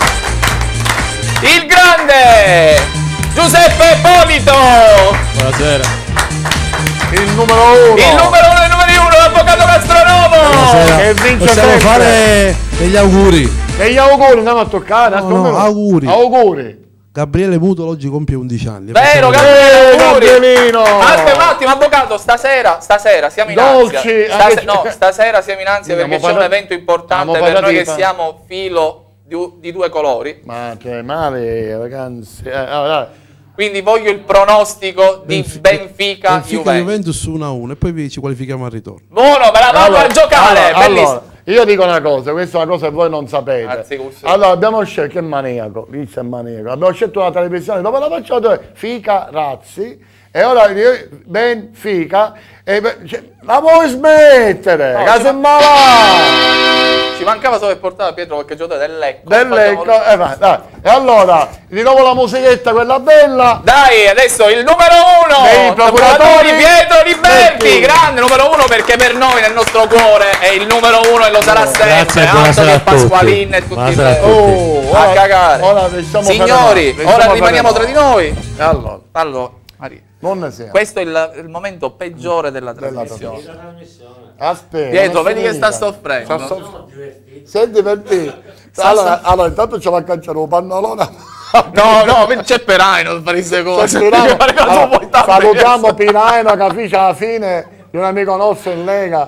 Il grande Giuseppe Polito, buonasera. ospiti. Il numero uno. il numero uno e il numero uno, l'avvocato gastronomo. Che vince Possiamo sempre. fare degli auguri. E gli auguri andiamo a toccare. No, no, auguri. Auguri. Gabriele Mutolo oggi compie undici anni. Vero, Eh, Gabriele, auguri. Gabrielino. Aspetta un attimo, avvocato, stasera, stasera siamo in Dolci, ansia. anche- Stase- no, stasera siamo in ansia Abbiamo perché c'è un parlato- evento importante abbiamo per noi parlato che di- siamo filo di, di due colori. Ma che male, ragazzi. Eh, allora, Quindi voglio il pronostico di Benfica, Benfica Juventus. Juventus uno a uno e poi ci qualifichiamo al ritorno. Buono, me la vado allora, a giocare, allora, bellissimo. allora, io dico una cosa, questa è una cosa che voi non sapete. Anzi, questo- Allora, abbiamo scelto, che maniaco, Rizzo è maniaco, abbiamo scelto una televisione, dove la facciamo? Dove? Fica Razzi, e ora io- Benfica, e, beh, cioè, la vuoi smettere? No, Casa ci è ma- malata! Ci mancava solo che portava Pietro qualche giocatore dell'Ecco. Dell'Ecco, Facciamo- eh, vai, dai. E allora, di nuovo la musichetta, quella bella. Dai, adesso il numero uno Dei procuratori Pietro Liberti, Liberti. grande numero uno perché per noi nel nostro cuore è il numero uno e lo sarà sempre. grazie e altro buonasera che a tutti. Pasqualin e tutti Buonasera i a tutti. Oh, a ora- cagare. ora restiamo Signori, fermati, ora restiamo rimaniamo tra fermati. di noi. E allora, Allora, Maria, non ne siamo. questo è il, il momento peggiore della Della trasmissione. Aspetta. Pietro, non è vedi che sta finita. soffrendo. Sta soff- Sei divertito. Allora, allora, intanto ce la cacciano un pannolone. No, no, c'è Perai non fare queste cose. Speriamo- Fare cose allora, un po' tante salutiamo che- Piraino, capisce alla fine di un amico nostro in Lega.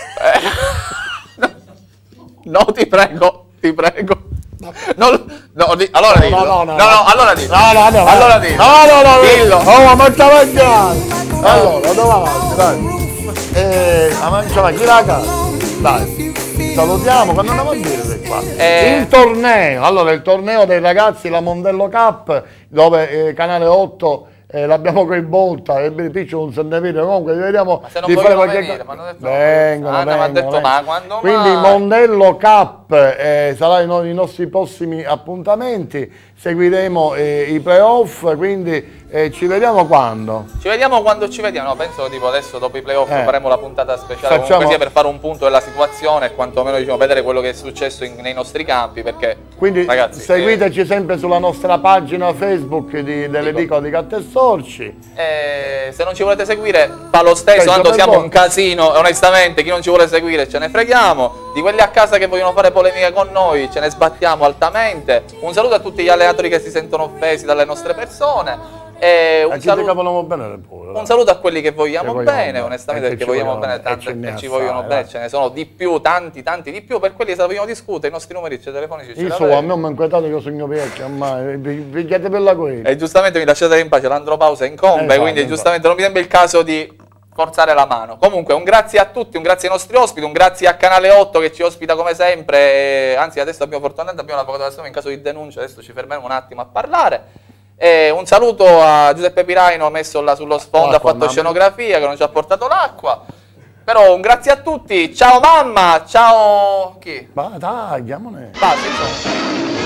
No, ti prego, ti prego. No, no, di- allora dillo. no, no, no, no. no, allora dillo. No, no, no. Allora dillo. No, no, no. Dillo. Oh, ma sta mangiando. Allora, andiamo avanti, dai. Eh, la mangia chi la casa? Dai. salutiamo, quando andiamo a dire qua? Eh. Il torneo, allora il torneo dei ragazzi, la Mondello Cup, dove eh, Canale otto eh, l'abbiamo coinvolta, e Piccio non se ne vede, comunque vediamo Ma se non di fare vogliono qualche venire, cosa. ma hanno detto Vengono, Anna mi ha vengono, detto, vengono. ma quando Quindi mai? Mondello Cup eh, sarà i, no- i nostri prossimi appuntamenti, seguiremo eh, i playoff, quindi eh, ci vediamo quando? Ci vediamo quando ci vediamo, no, penso tipo adesso dopo i playoff Eh. faremo la puntata speciale Facciamo- comunque sia per fare un punto della situazione e quantomeno diciamo, vedere quello che è successo in- nei nostri campi, perché Quindi ragazzi, seguiteci sempre sulla nostra pagina Facebook di, delle Piccole di Cattestorci. eh, eh, se non ci volete seguire fa lo stesso, Penso tanto per siamo voi. un casino e onestamente chi non ci vuole seguire ce ne freghiamo, di quelli a casa che vogliono fare polemiche con noi ce ne sbattiamo altamente. Un saluto a tutti gli allenatori che si sentono offesi dalle nostre persone. E un, A chi ti saluto, capiamo bene pure. un saluto a quelli che vogliamo, Che vogliamo bene, bene, onestamente, e che perché ci vogliamo vogliono bene bene, tanto e ce e ne ci assai, vogliono bene, vai. ce ne sono di più, tanti, tanti di più, per quelli se la vogliono discutere, i nostri numeri telefonici ce Io li so, a avete. me mi ha inquietato che io sogno vecchio, ormai, vi pigliate per la quella. E giustamente mi lasciate in pace, l'andropausa incombe, Esatto, quindi esatto. giustamente non mi sembra il caso di forzare la mano. Comunque un grazie a tutti, un grazie ai nostri ospiti, un grazie a Canale otto che ci ospita come sempre, e, anzi adesso abbiamo fortunatamente abbiamo l'avvocato della in caso di denuncia, adesso ci fermiamo un attimo a parlare. E un saluto a Giuseppe Piraino messo là sullo sfondo, L'acqua, ha fatto mamma. scenografia, che non ci ha portato l'acqua. Però un grazie a tutti, ciao mamma, ciao chi? Ma dai, chiamone. Basta, insomma.